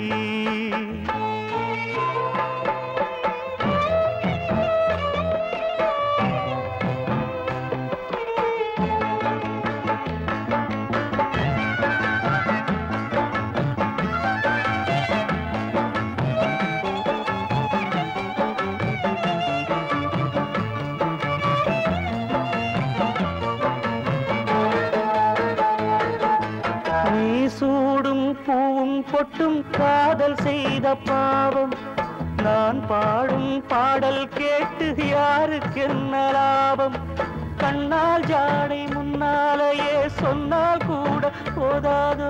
பொட்டும் காதல் செய்த பாவம், நான் பாடும் பாடல் கேட்டு யாருக்கு என்ன லாபம்? கண்ணால் ஜாடை முன்னாலேயே சொன்னால் கூட போதாதோ?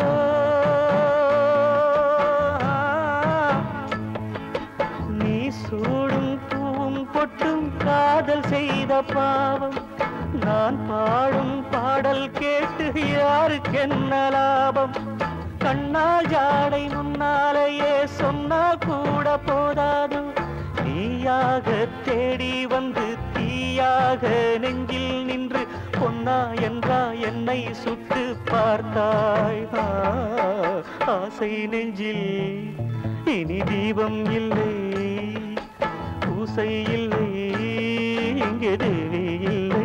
நீ சூடும் பூவும் பொட்டும் காதல் செய்த பாவம், நான் பாடும் பாடல் கேட்டு யாருக்கு என்ன லாபம்? கண்ணால் ஜாடை முன்னாலேயே சொன்னா கூட போதாது. நீயாக தேடி வந்து தீயாக நெஞ்சில் நின்று பொன்னா என்றா என்னை சுட்டு பார்த்தாய். ஆசை நெஞ்சில் இனி தீபம் இல்லை, பூசை இல்லை, இங்கே தேவி இல்லை.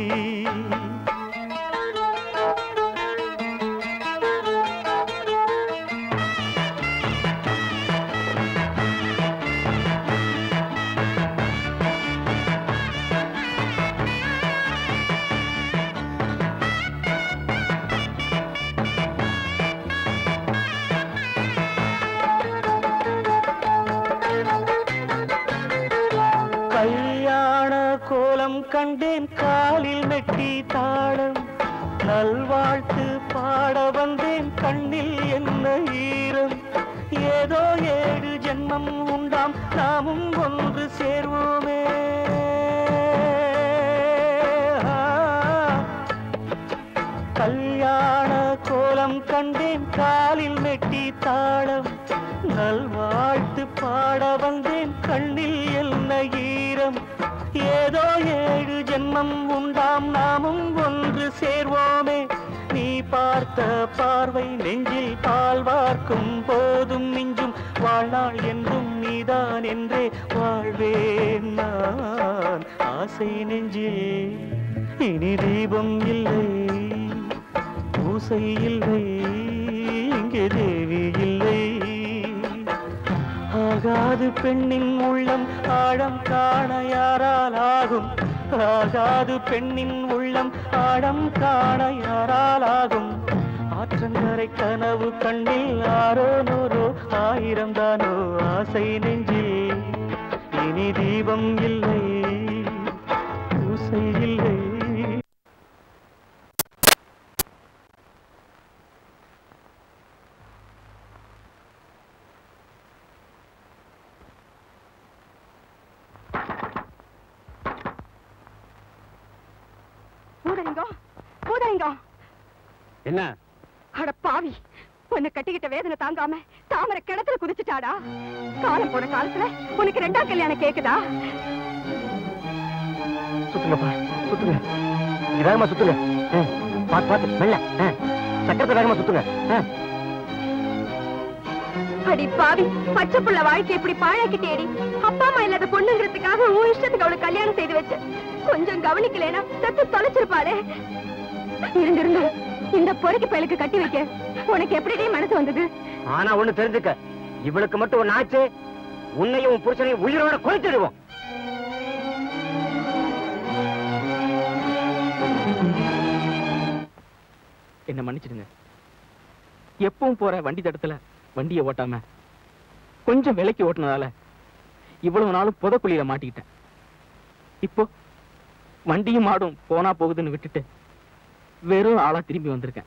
கண்டேன் காலில் மெட்டி தாளம், நல்வாழ்த்து பாட வந்தேன் கண்ணில் என்ன ஈரம். ஏதோ 7 ஜென்மம் உண்டாம், நாமும் ஒன்று சேர்வோமே. கல்யாண கோலம் கண்டேன் காலில் மெட்டி தாளம், நல்வாழ்த்து பாட வந்தேன் கண்ணில் என்ன ஈரம். ஏதோ 7 ஜென்மம் உண்டாம், நாமும் ஒன்று சேர்வோமே. நீ பார்த்த பார்வை நெஞ்சில் பால் வார்க்கும் போதும் மிஞ்சும், வாழ்நாள் என்றும் நீதான் என்றே வாழ்வேன் நான். ஆசை நெஞ்சில் இனி தீபம் இல்லை, பூசை இல்லை, இங்கே தேவி இல்லை. ஆகாது பெண்ணின் உள்ளம் ஆழம் காண யாரால் ஆகும்? ஆகாது பெண்ணின் உள்ளம் ஆழம் காண யாரால் ஆகும்? ஆற்றங்கரை கனவு கண்ணில் ஆரோ நூறோ ஆயிரம் தானோ. ஆசை நெஞ்சில் இனி தீபம் இல்லை, பூசை இல்லை. பூதலிங்கம் என்ன? அட பாவி, உன்னை கட்டிக்கிட்ட வேதனை தாங்காம தாமரை கிணத்துல குதிச்சுட்டாடா. காலம் போன காலத்துல உனக்கு 2ஆம் கல்யாணம் கேக்குதா? சுத்துங்கப்பா, சுத்துங்க. வேகமா சுத்துங்க. பாத்து பாத்து மெல்ல. சக்கரத்தை வேகமா சுத்துங்க. அடி பாவி, பச்சை புள்ள வாழ்க்கை இப்படி பாழாக்கிட்டேடி. அப்பா அம்மா இல்லாத பொண்ணுங்கிறதுக்காக உன் இஷ்டத்துக்கு அவளுக்கு கல்யாணம் செய்து வச்சு கொஞ்சம் கவனிக்கலைன்னா செத்து தொலைச்சிருப்பாளே. இருந்திருந்து இந்த பொறுக்கி பயலுக்கு கட்டி வைக்க உனக்கு எப்படி மனசு வந்தது? ஆனா ஒண்ணு தெரிஞ்சுக்க, இவளுக்கு மட்டும் ஒண்ணு ஆச்சு, உன்னையும் உன் புருஷனையும் உயிரோட கொளுத்திடுவோம். என்ன மன்னிச்சிடுங்க. எப்பவும் போற வண்டி தடத்துல வண்டியை ஓட்டாம கொஞ்சம் விலைக்கு ஓட்டுனதால இவ்வளவு நாளும் புதக்குழியில மாட்டிக்கிட்டேன். இப்போ வண்டியும் மாடும் போனா போகுதுன்னு விட்டுட்டு வெறும் ஆளா திரும்பி வந்திருக்கேன்.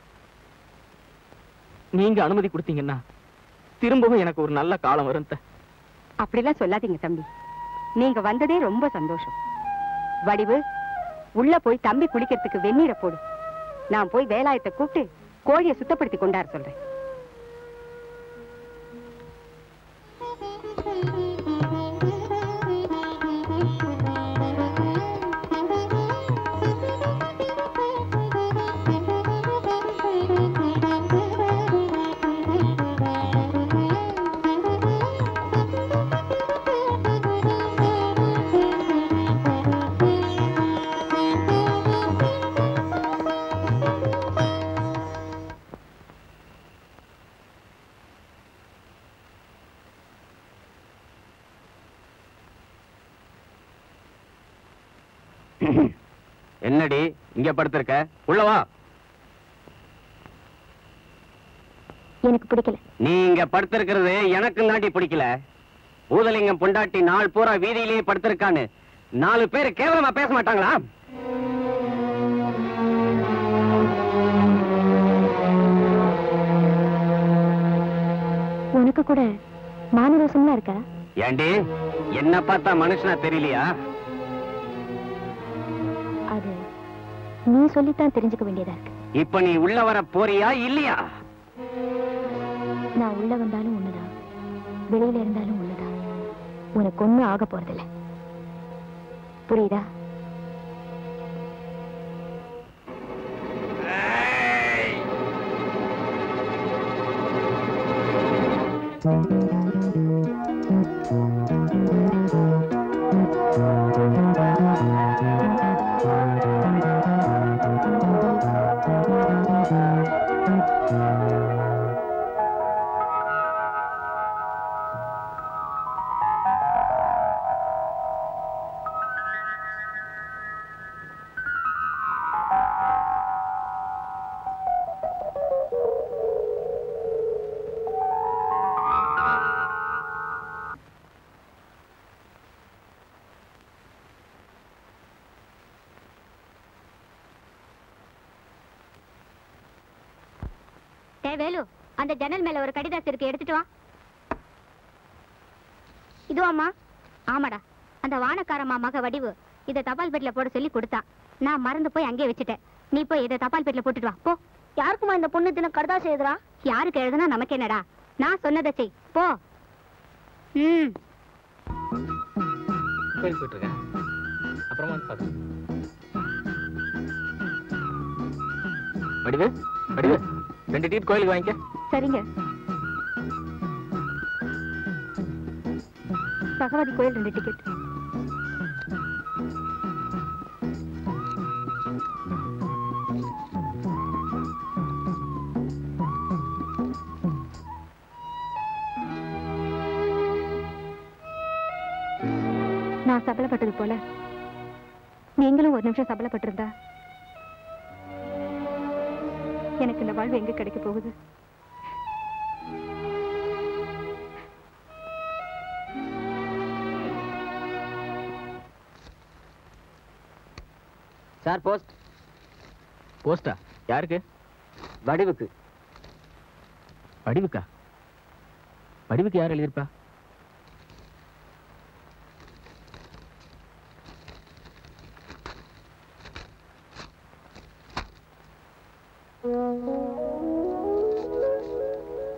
நீங்க அனுமதி கொடுத்தீங்கன்னா திரும்பவும் எனக்கு ஒரு நல்ல காலம் வரும். அப்படிலாம் சொல்லாதீங்க தம்பி, நீங்க வந்ததே ரொம்ப சந்தோஷம். வடிவு, உள்ள போய் தம்பி குளிக்கிறதுக்கு வெந்நீரை போடு. நான் போய் வேலாயத்தை கூப்பிட்டு கோழியை சுத்தப்படுத்தி கொண்டார சொல்றேன். என்னடி இங்க படுத்திருக்க? உள்ளவா. எனக்கு பிடிக்கல. நீ இங்க படுத்திருக்கிறது எனக்கு தாண்டி பிடிக்கல. பூதலிங்கம் பொண்டாட்டி நாள் பூரா வீதியிலேயே படுத்திருக்கான்னு 4 பேர் கேவலமா பேச மாட்டாங்களா? உனக்கு கூட மானரோசம்லாம் இருக்கா? ஏண்டி என்ன பார்த்தா மனுஷனா தெரியலையா? அது நீ சொல்லித்தான் தெரிஞ்சுக்க வேண்டியதா இருக்கு. இப்ப நீ உள்ள வர போறியா இல்லையா? நான் உள்ள வந்தாலும் ஒண்ணுதான், வெளியில இருந்தாலும் ஒண்ணுதான். உனக்கு ஒண்ணும் ஆக போறதில்லை, புரியுதா? வேலு, அந்த ஜன்னல் மேல ஒரு கடிதாசு இருக்கு, எடுத்துட்டு வா. இதுவாமா? ஆமாடா, அந்த வானக்காரம்மா மக வடிவு இதை தபால் பெட்டில போட சொல்லி கொடுத்தா. நான் மறந்து போய் அங்கே வச்சுட்டேன். நீ போய் இதை தபால் பெட்டில போட்டுட்டு வா போ. யாருக்குமா இந்த பொண்ணு தின கடிதாசு எழுதுறா? யாருக்கு எழுதுனா நமக்கு என்னடா? நான் சொன்னதை செய் போ. கோயில் போயிட்டு இருக்கேன், அப்புறமா வந்து பாக்க. வடிவு, வடிவு 2 டிக்கெட் கோயிலுக்கு வாங்கிக்க. சரிங்க. பகவதி கோயில் 2 டிக்கெட். நான் சபலப்பட்டது போல நீங்களும் ஒரு நிமிஷம் சபலப்பட்டிருந்தா எனக்கு இந்த வாழ்வு எங்க கிடைக்க போகுது? Sir, post. போஸ்டா? யாருக்கு? வடிவுக்கு. வடிவுக்கா? வடிவுக்கு யார் எழுதியிருப்பா?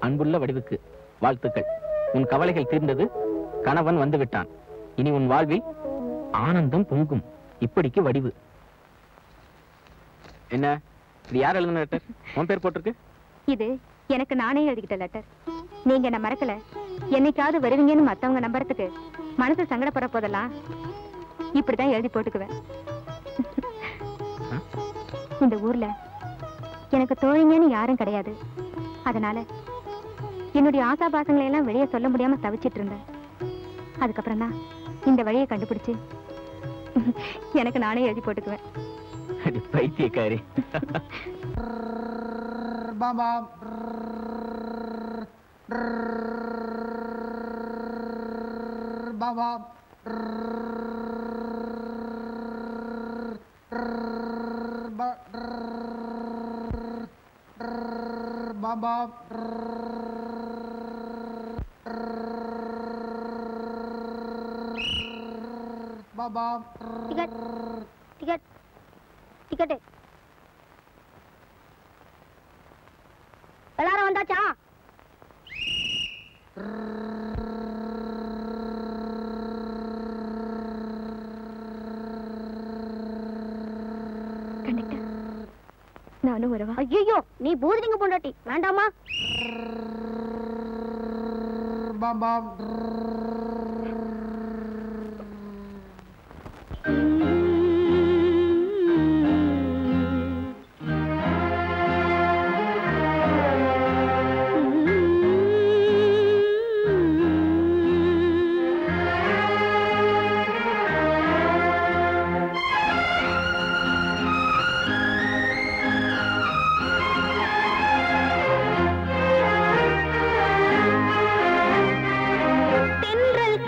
அன்புள்ள வடிவுக்கு வாழ்த்துக்கள். உன் கவலைகள் தீர்ந்தது. கணவன் வந்து விட்டான். இனி உன் வாழ்வில் ஆனந்தம் பொங்கும். இப்படிக்கு வடிவு. என்ன இது யார் எழுதின லெட்டர்? உன் பேர் போட்டிருக்கு. இது எனக்கு நானே எழுதிக்கிட்ட லெட்டர். நீங்க என்ன மறக்கல. என்னைக்காவது வருவீங்கன்னு மத்தவங்க நம்புறதுக்கு மனசு சங்கடப்படுற போதெல்லாம் இப்படிதான் எழுதி போட்டுக்குவேன். இந்த ஊர்ல எனக்கு தோழிங்கன்னு யாரும் கிடையாது. அதனால என்னுடைய ஆசாபாசங்களை எல்லாம் வெளியே சொல்ல முடியாம தவிச்சிட்டு இருந்தேன். அதுக்கப்புறம் தான் இந்த வழியை கண்டுபிடிச்சு எனக்கு நானே எழுதி போட்டுக்குவேன். பைத்தியக்காரி. பாபா பாபா பாபா பாபா டிக்கெட் டிக்கெட் டிக்கெட் எல்லாரும் வந்தாச்சா? கண்டக்டர், நானும் வரவா? ஐயோ, நீ பூதலிங்க பொண்டாட்டி வேண்டாமா? பாபா தென்றல்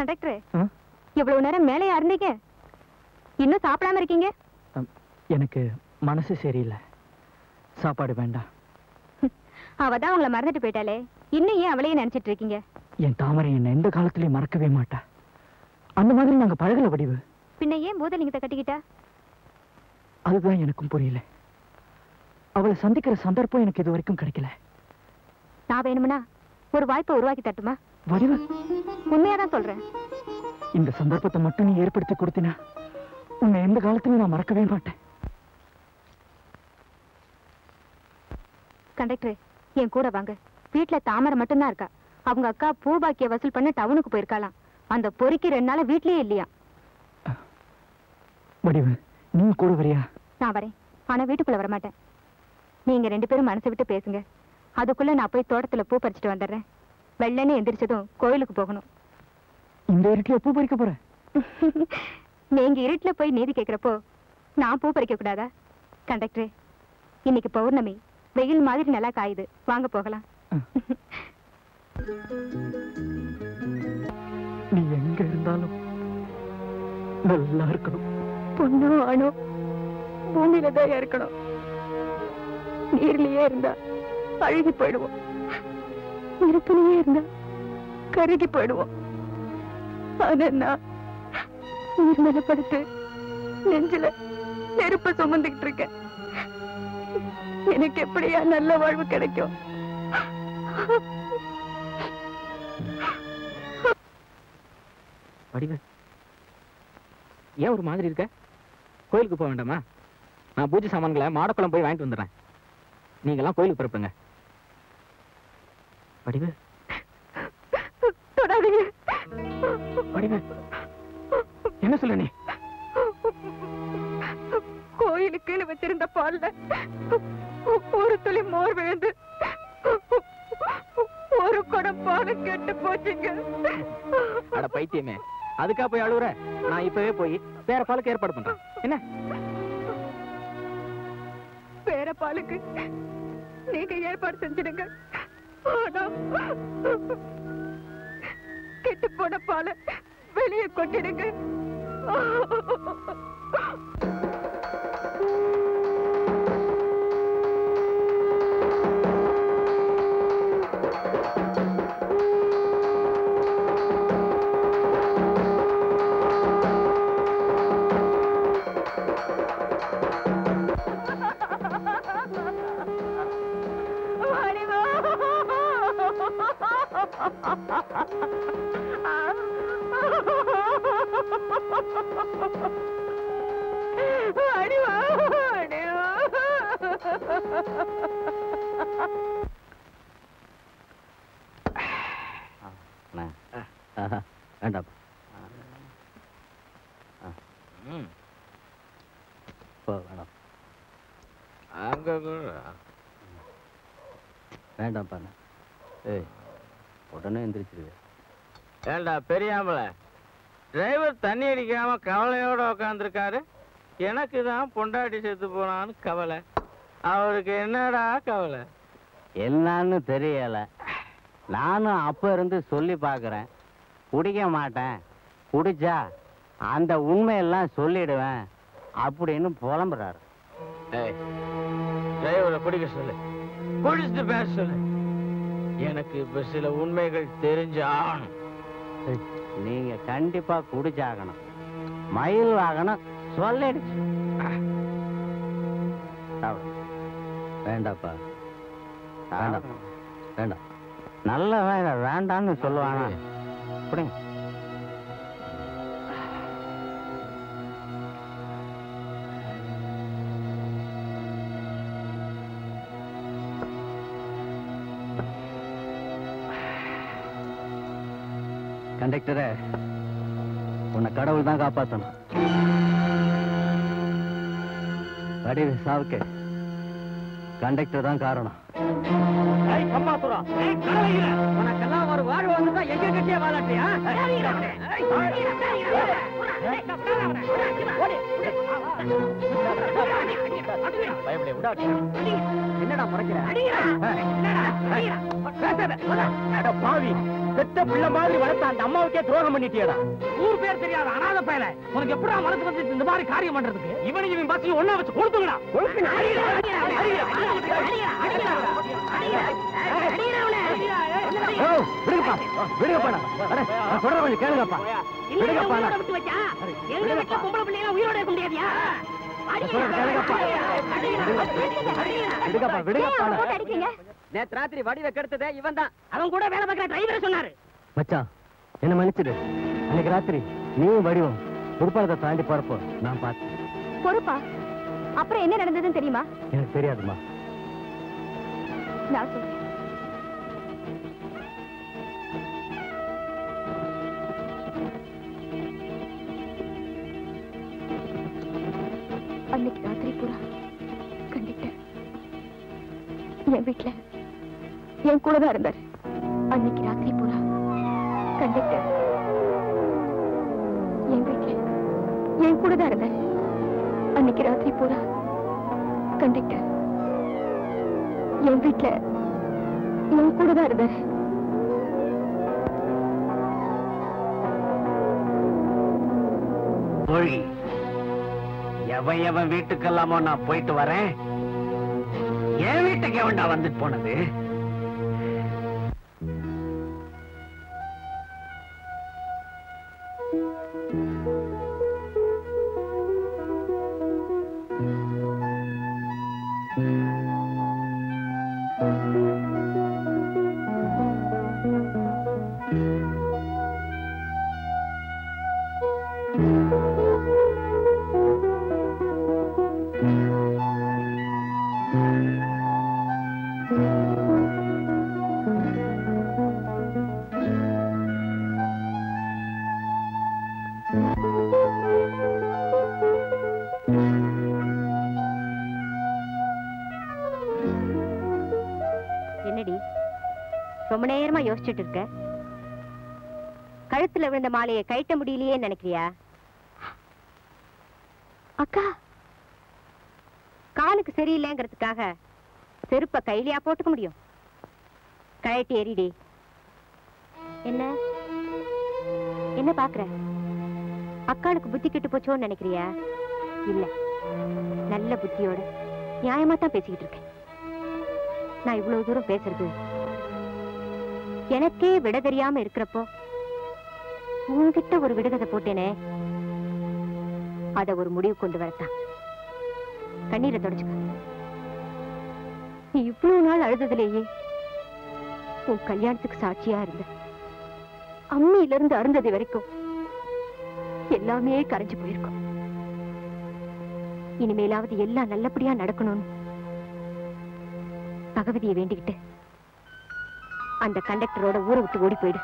கண்டக்டர், இவ்வளவு நேரம் மேலையா இருந்தீங்க? இன்னும் சாப்பிடாம இருக்கீங்க? எனக்கு மனசு சரியில்லை, சாப்பாடு வேண்டாம். அவதான் உங்களை மறந்துட்டு போயிட்டாலே, இன்னும் ஏன் அவளையே நினைச்சிட்டு இருக்கீங்க? என் தாமரை என்ன எந்த காலத்திலயும் மறக்கவே மாட்டா. அந்த மாதிரி நாங்க பழகல வடிவு. பின்ன ஏன் பூதலிங்கத்தை கட்டிக்கிட்டா? அதுதான் எனக்கும் புரியல. அவளை சந்திக்கிற சந்தர்ப்பம் எனக்கு இது வரைக்கும் கிடைக்கல. நான் வேணும்னா ஒரு வாய்ப்பை உருவாக்கி தட்டுமா? வடிவு, உண்மையாதான் சொல்றேன். இந்த சந்தர்ப்பத்தை மட்டும் நீ ஏற்படுத்தி கொடுத்தினா உன்னை எந்த காலத்திலும் நான் மறக்கவே மாட்டேன். கண்டக்டர், என் கூட வாங்க. வீட்டுல தாமரை மட்டும்தான் இருக்கா. அவங்க அக்கா பூபாக்கிய வசூல் பண்ண டவுனுக்கு போயிருக்காளாம். அந்த பொறிக்கு 2 நாளா வீட்லயே இல்லையா. வடிவு, நீ கூட வரியா? நான் வரேன், ஆனா வீட்டுக்குள்ள வரமாட்டேன். நீங்க 2 பேரும் மனசை விட்டு பேசுங்க. அதுக்குள்ள நான் போய் தோட்டத்துல பூ பறிச்சுட்டு வந்துடுறேன். வெள்ளனே எந்திரிச்சதும் கோயிலுக்கு போகணும். இந்த இருட்டுல பூ பறிக்க போற? நீங்க இருட்டுல போய் நீதி கேட்கிறப்போ நான் பூ பறிக்க கூடாதா? கண்டக்டரே, இன்னைக்கு பௌர்ணமி, வெயில் மாதிரி நல்லா காயுது, வாங்க போகலாம். நீ எங்க இருந்தாலும் நல்லா இருக்கணும். பொண்ணோ ஆணோ பூமியில தான் இருக்கணும். நீர்லயே இருந்தா அழுகி போயிடுவோம், நெருப்பிலேயே இருந்தா கருகி போயிடுவோம். ஆனா நான் நீர் மேல படுத்து நெஞ்சில நெருப்ப சுமந்துகிட்டு இருக்கேன். எனக்கு எப்படியா நல்ல வாழ்வு கிடைக்கும்? வடிவு, ஏன் ஒரு மாதிரி இருக்க? கோயிலுக்கு போக வேண்டாமா? நான் பூஜை சாமான்களை மாடக்குளம் போய் வாங்கிட்டு வந்துடுறேன். நீங்கெல்லாம் கோயிலுக்கு பிறப்புங்க. வடிவு, தொடாதீங்க. வடிவு, என்ன சொல்ல நீ? கோயிலுக்குன்னு வச்சிருந்த பால்ல ஒரு துளி மோர் விழுந்து ஒரு குடம் பாலும் கெட்டு போச்சுங்க. அட பைத்தியமே, அதுக்கா போய் அழுவுற? நான் இப்பவே போய் வேற பாலுக்கு ஏற்பாடு பண்றேன். என்ன வேற பாலுக்கு நீங்க ஏற்பாடு செஞ்சிடுங்க. ஆனா கெட்டு போன பாலை வெளியே கொட்டிடுங்க. வேண்டாம் வேண்டாம்ப்பா. ஏய், உடனே எந்திரிச்சிருவேன். ஏண்டா பெரியாமல, டிரைவர் தண்ணி அடிக்காம கவலையோட உட்காந்துருக்காரு. எனக்கு தான் பொண்டாட்டி செத்து போனான்னு கவலை. அவருக்கு என்னடா கவலை? என்னன்னு தெரியல. நானும் அப்ப இருந்து சொல்லி பார்க்கறேன், குடிக்க மாட்டேன், குடிச்சா அந்த உண்மையெல்லாம் சொல்லிடுவேன் அப்படின்னு புலம்புறாரு. டிரைவரை குடிக்க சொல்லு, குடிச்சிட்டு பேச சொல்லு. எனக்கு இப்ப சில உண்மைகள் தெரிஞ்சு ஆகணும். நீங்க கண்டிப்பா குடிச்சாகணும். மயில் வாகனம் சொல்லிடுச்சு. வேண்டாப்பா, வேண்டாம் வேண்டாம். நல்ல வேலை வேண்டான்னு சொல்லுவானா? அப்படிங்க. கண்டக்டரை உன்னை கடவுள் தான் காப்பாற்றணும். வடிவு சாவுக்கு கண்டக்டர் தான் காரணம். உனக்கெல்லாம் ஒரு வாழ்வு வந்துட்டா எங்க கட்டியே வாழாட்டியா? என்னடா முறைக்கிற? பாவி, பெத்த பிள்ளை மாதிரி வளர்த்த அந்த அம்மாவுக்கே துரோகம் பண்ணிட்டியடா. ஊர் பேர் தெரியாத அனாத பயல உனக்கு எப்படா மனசு வந்து இந்த மாதிரி காரியம் பண்றதுக்கு? இவன் பசி ஒண்ணா வச்சு கொடுத்துங்கடா. கேளுங்கப்பா. நேத்து ராத்திரி வடிவை கெடுத்ததே இவன் தான். அவன் கூட வேலை பார்க்கிற டிரைவர் சொன்னாரு. மச்சான், என்ன மன்னிச்சிடு. அன்னைக்கு ராத்திரி நீயும் வடிவம் பொறுப்பாளத்தை தாண்டி போறப்போ நான் பார்த்தேன். பொறுப்பா? அப்புறம் என்ன நடந்ததுன்னு தெரியுமா? எனக்கு தெரியாதுமா. நான் சொல்றேன். அன்னைக்கு ராத்திரி பூரா கண்டிட்டேன். என் வீட்டுல என் கூட தான் இருந்தாரு. அன்னைக்கு ராத்திரி பூரா கண்டிட்டேன். என் வீட்டுல என் கூட தான் இருந்தாரு. அன்னைக்கு ராத்திரி பூரா கண்டிட்டேன். என் வீட்டுல என் கூட தான் இருந்தாரு. மொழி, எவன் வீட்டுக்கெல்லாமோ நான் போயிட்டு வரேன். என் வீட்டுக்கு எவன்டா வந்துட்டு போனது? என்னடி ரொம்ப நேரமா யோசிச்சுட்டு இருக்க? கழுத்துல விழுந்த மாலையை கழட்ட முடியலையே நினைக்கிறியா? அக்கா, காலுக்கு சரியில்லைங்கிறதுக்காக செருப்ப கையிலையா போட்டுக்க முடியும்? கழட்டி எறிடி. என்ன என்ன பாக்குற? அக்காளுக்கு புத்தி கெட்டு போச்சோன்னு நினைக்கிறியா? இல்ல, நல்ல புத்தியோட நியாயமா தான் பேசிக்கிட்டு இருக்கேன். நான் இவ்வளவு தூரம் பேசுறது எனக்கே விட தெரியாம இருக்கிறப்போ உன்கிட்ட ஒரு விடுகதை போட்டேனே, அத ஒரு முடிவு கொண்டு வரத்தான். கண்ணீரை தொடச்சுக்க. நீ இவ்வளவு நாள் அழுததுலேயே உன் கல்யாணத்துக்கு சாட்சியா இருந்த. அம்மியில இருந்து அருந்தது வரைக்கும் எல்லாமே கரைஞ்சு போயிருக்கும். இனிமேலாவது எல்லாம் நல்லபடியா நடக்கணும்னு பகவதியை வேண்டிக்கிட்டு அந்த கண்டக்டரோட ஊரை விட்டு ஓடி போயிடு.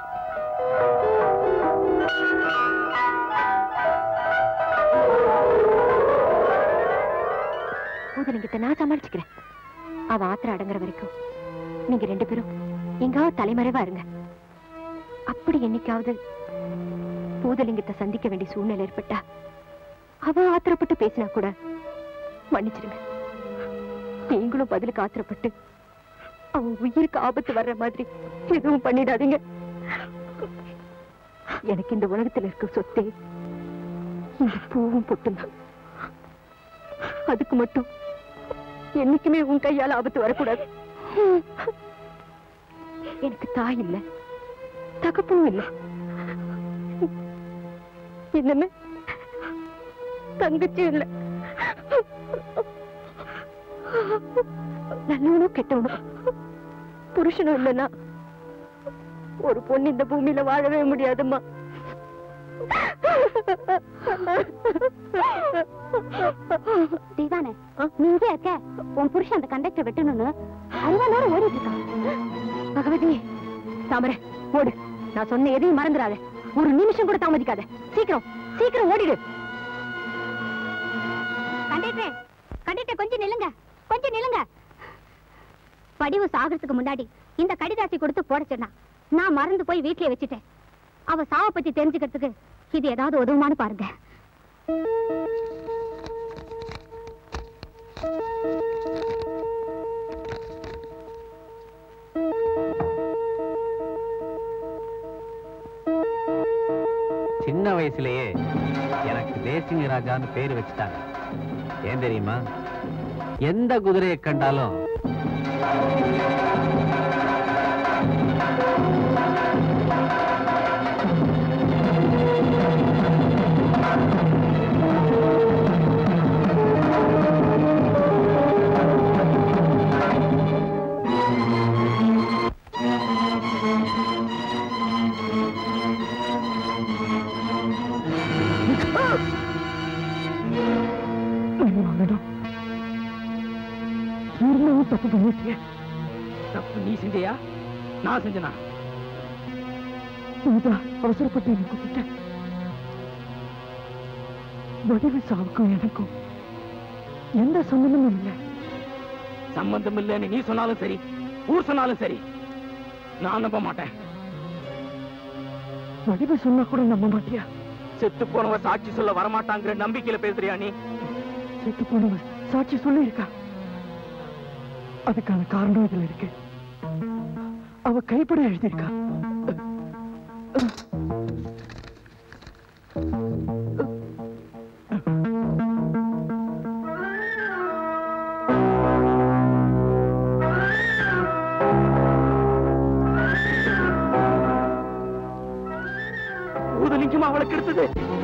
பூதலிங்கத்தை நான் சமாளிச்சுக்கிறேன். அவ ஆத்திர அடங்குற வரைக்கும் நீங்க 2 பேரும் எங்காவது தலைமறைவா இருங்க. அப்படி என்னைக்காவது பூதலிங்கத்தை சந்திக்க வேண்டிய சூழ்நிலை ஏற்பட்டா அவ ஆத்திரப்பட்டு பேசினா கூட மன்னிச்சிருங்க. நீங்களும் பதிலுக்கு ஆத்திரப்பட்டு அவன் உயிருக்கு ஆபத்து வர்ற மாதிரி எதுவும் பண்ணிடாதீங்க. எனக்கு இந்த உலகத்துல இருக்க சொத்தே இந்த பூவும் பொட்டும் தான். அதுக்கு மட்டும் என்னைக்குமே உன் கையால ஆபத்து வரக்கூடாது. எனக்கு தாய் இல்ல, தகப்பனும் இல்ல. என்னமே தங்கச்சியும் இல்ல. நல்லவனும் கெட்டவனும் புருஷனும் இல்லைன்னா ஒரு பொண்ணு இந்த பூமியில வாழவே முடியாதும்மா. தீவானே, நீங்க இருக்க உன் புருஷன் அந்த கண்டக்டர் வெட்டணும்னு அறுபது நேரம் ஓடிட்டு இருக்கான். பகவதி, தாமரை ஓடு. நான் சொன்ன எதையும் மறந்துடாத. ஒரு நிமிஷம் கூட தாமதிக்காத. சீக்கிரம் சீக்கிரம் ஓடிடு. கண்டக்டர், கண்டக்டர் கொஞ்சம் நில்லுங்க, கொஞ்சம் நில்லுங்க. படிவு சாகிறதுக்கு முன்னாடி இந்த கடிதாசி கொடுத்து போட சொன்னா நான் மறந்து போய் வீட்லயே வச்சுட்டேன். அவ சாவை பத்தி தெரிஞ்சுக்கிறதுக்கு இது ஏதாவது உதவுமான்னு பாருங்க. சின்ன வயசுலயே எனக்கு தேசிங்க ராஜான்னு பேரு வச்சுட்டாங்க. ஏன் தெரியுமா? எந்த குதிரையை கண்டாலும் தப்பு பண்ணிட்டிய. தப்பு நீ செஞ்சியா நான் செஞ்சனா? அவசரப்பட்டு எனக்கு கூப்பிட்ட. வடிவு சாவுக்கும் எனக்கும் எந்த சம்பந்தமும் இல்லை. சம்பந்தம் இல்லைன்னு நீ சொன்னாலும் சரி, ஊர் சொன்னாலும் சரி, நான் நம்ப மாட்டேன். வடிவு சொன்னா கூட நம்ப மாட்டியா? செத்து போனவ சாட்சி சொல்ல வரமாட்டாங்கிற நம்பிக்கையில பேசுறியா நீ? செத்து போனவ சாட்சி சொல்லி இருக்கா. அதுக்கான காரணம் இதுல இருக்கு. அவ கைப்பட எழுதியிருக்கா. ஊதலிங்கமா அவளுக்கு எடுத்தது.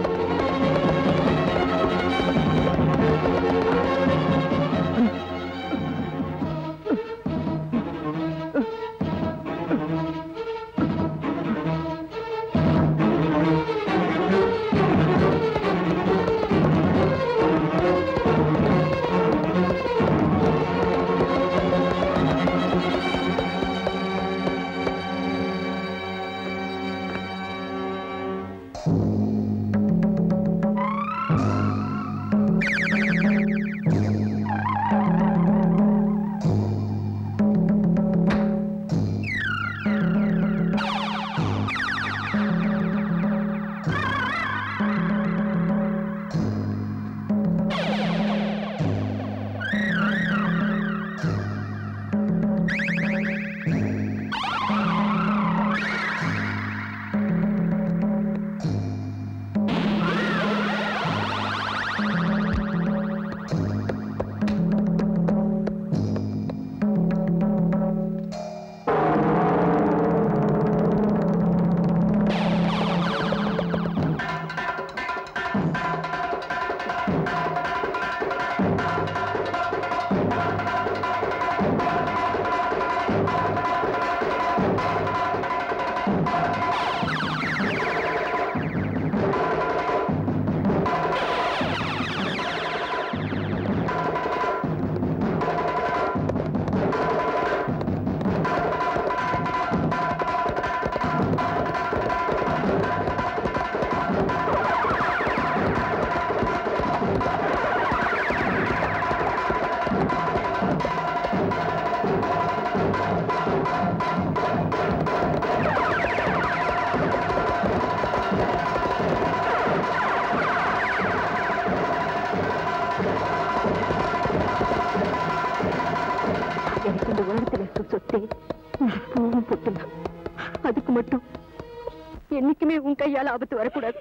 அதுக்கு மட்டும் என்னைக்குமே உன் கையால ஆபத்து வரக்கூடாது.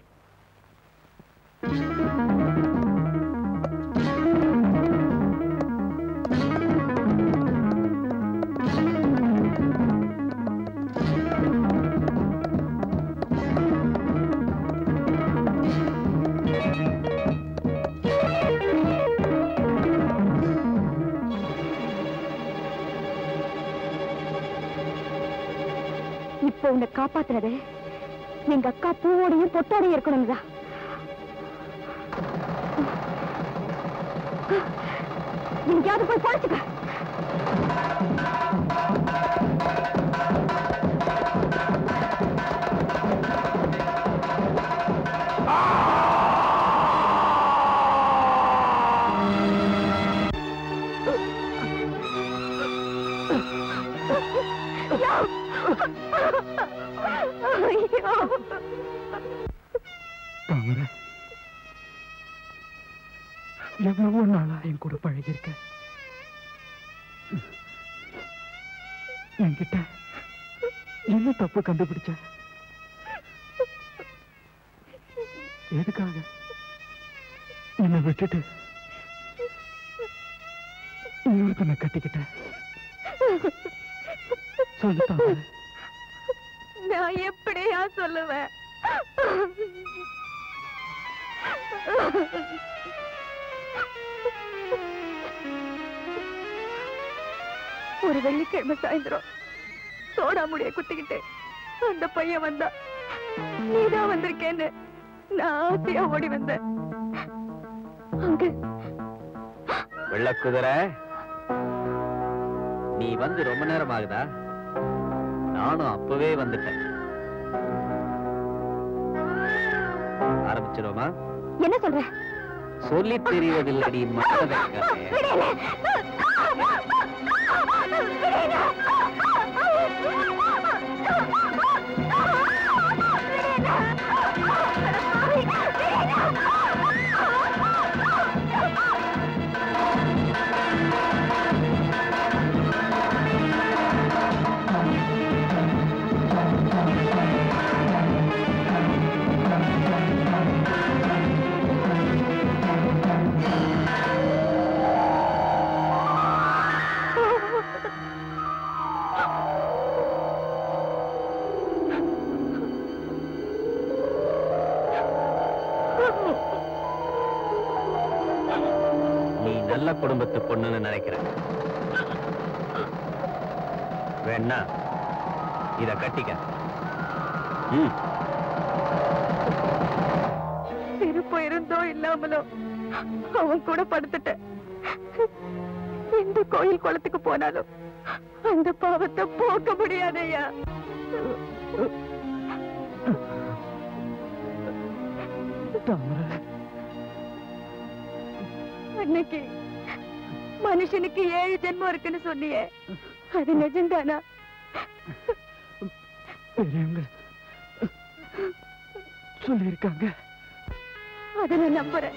இப்ப உன்னை காப்பாத்துறது எங்க அக்கா பூவோடையும் பொட்டோடையும் இருக்கணும்தா. எங்கேயாவது போய் பழச்சுக்க. ஐயோ தாமரை, எவ்வளவோ நாளா என் கூட பழகிருக்க. என்கிட்ட என்ன தப்பு கண்டுபிடிச்ச? எதுக்காக என்னை விட்டுட்டு இன்னொருத்தனை கட்டிக்கிட்ட? சொல்லு தாமரை. நான் எப்படியா சொல்லுவேன்? ஒரு வெள்ளிக்கிழமை சாயந்தரம் சோடா முடிய குத்திக்கிட்டு அந்த பையன் வந்தா. நீதான் வந்திருக்கேன்னு நான் ஆசையா ஓடி வந்தேன். அங்க வெள்ளக்குதிரை, நீ வந்து ரொம்ப நேரம் ஆகுதா? நானும் அப்பவே வந்துட்டேன். ஆரம்பிச்சிருமா? என்ன சொல்ற? சொல்லி தெரிவதில்லடி மனதை. நல்ல குடும்பத்து பொண்ணுன்னு நினைக்கிறேன். வேணா இத கட்டிக்க. விருப்பம் இருந்தோ இல்லாமலோ அவன் கூட படுத்துட்டேன். எந்த கோயில் குளத்துக்கு போனாலும் அந்த பாவத்தை போக்க முடியாதையா. அன்னைக்கு மனுஷனுக்கு 7 ஜென்மம் இருக்குன்னு சொன்னியே, அது நிஜம்தானா? பெரியவங்க சொல்லியிருக்காங்க. அதை நான் நம்புறேன்.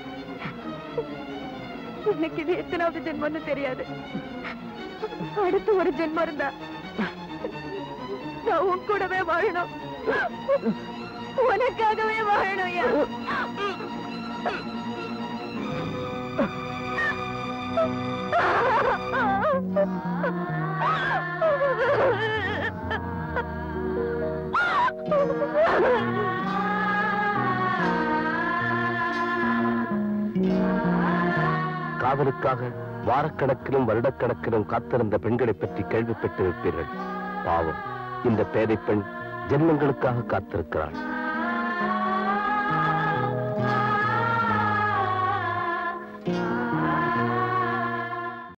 எனக்கு இது எத்தனாவது ஜென்மம்னு தெரியாது. அடுத்து ஒரு ஜென்மம் இருந்தா நான் உன் கூடவே வாழணும், உனக்காகவே வாழணும். காதலுக்காக வாரக்கணக்கிலும் வருடக்கணக்கிலும் காத்திருந்த பெண்களை பற்றி கேள்விப்பட்டிருப்பீர்கள். பாவம், இந்த பேதை பெண் ஜென்மங்களுக்காக காத்திருக்கிறாள்.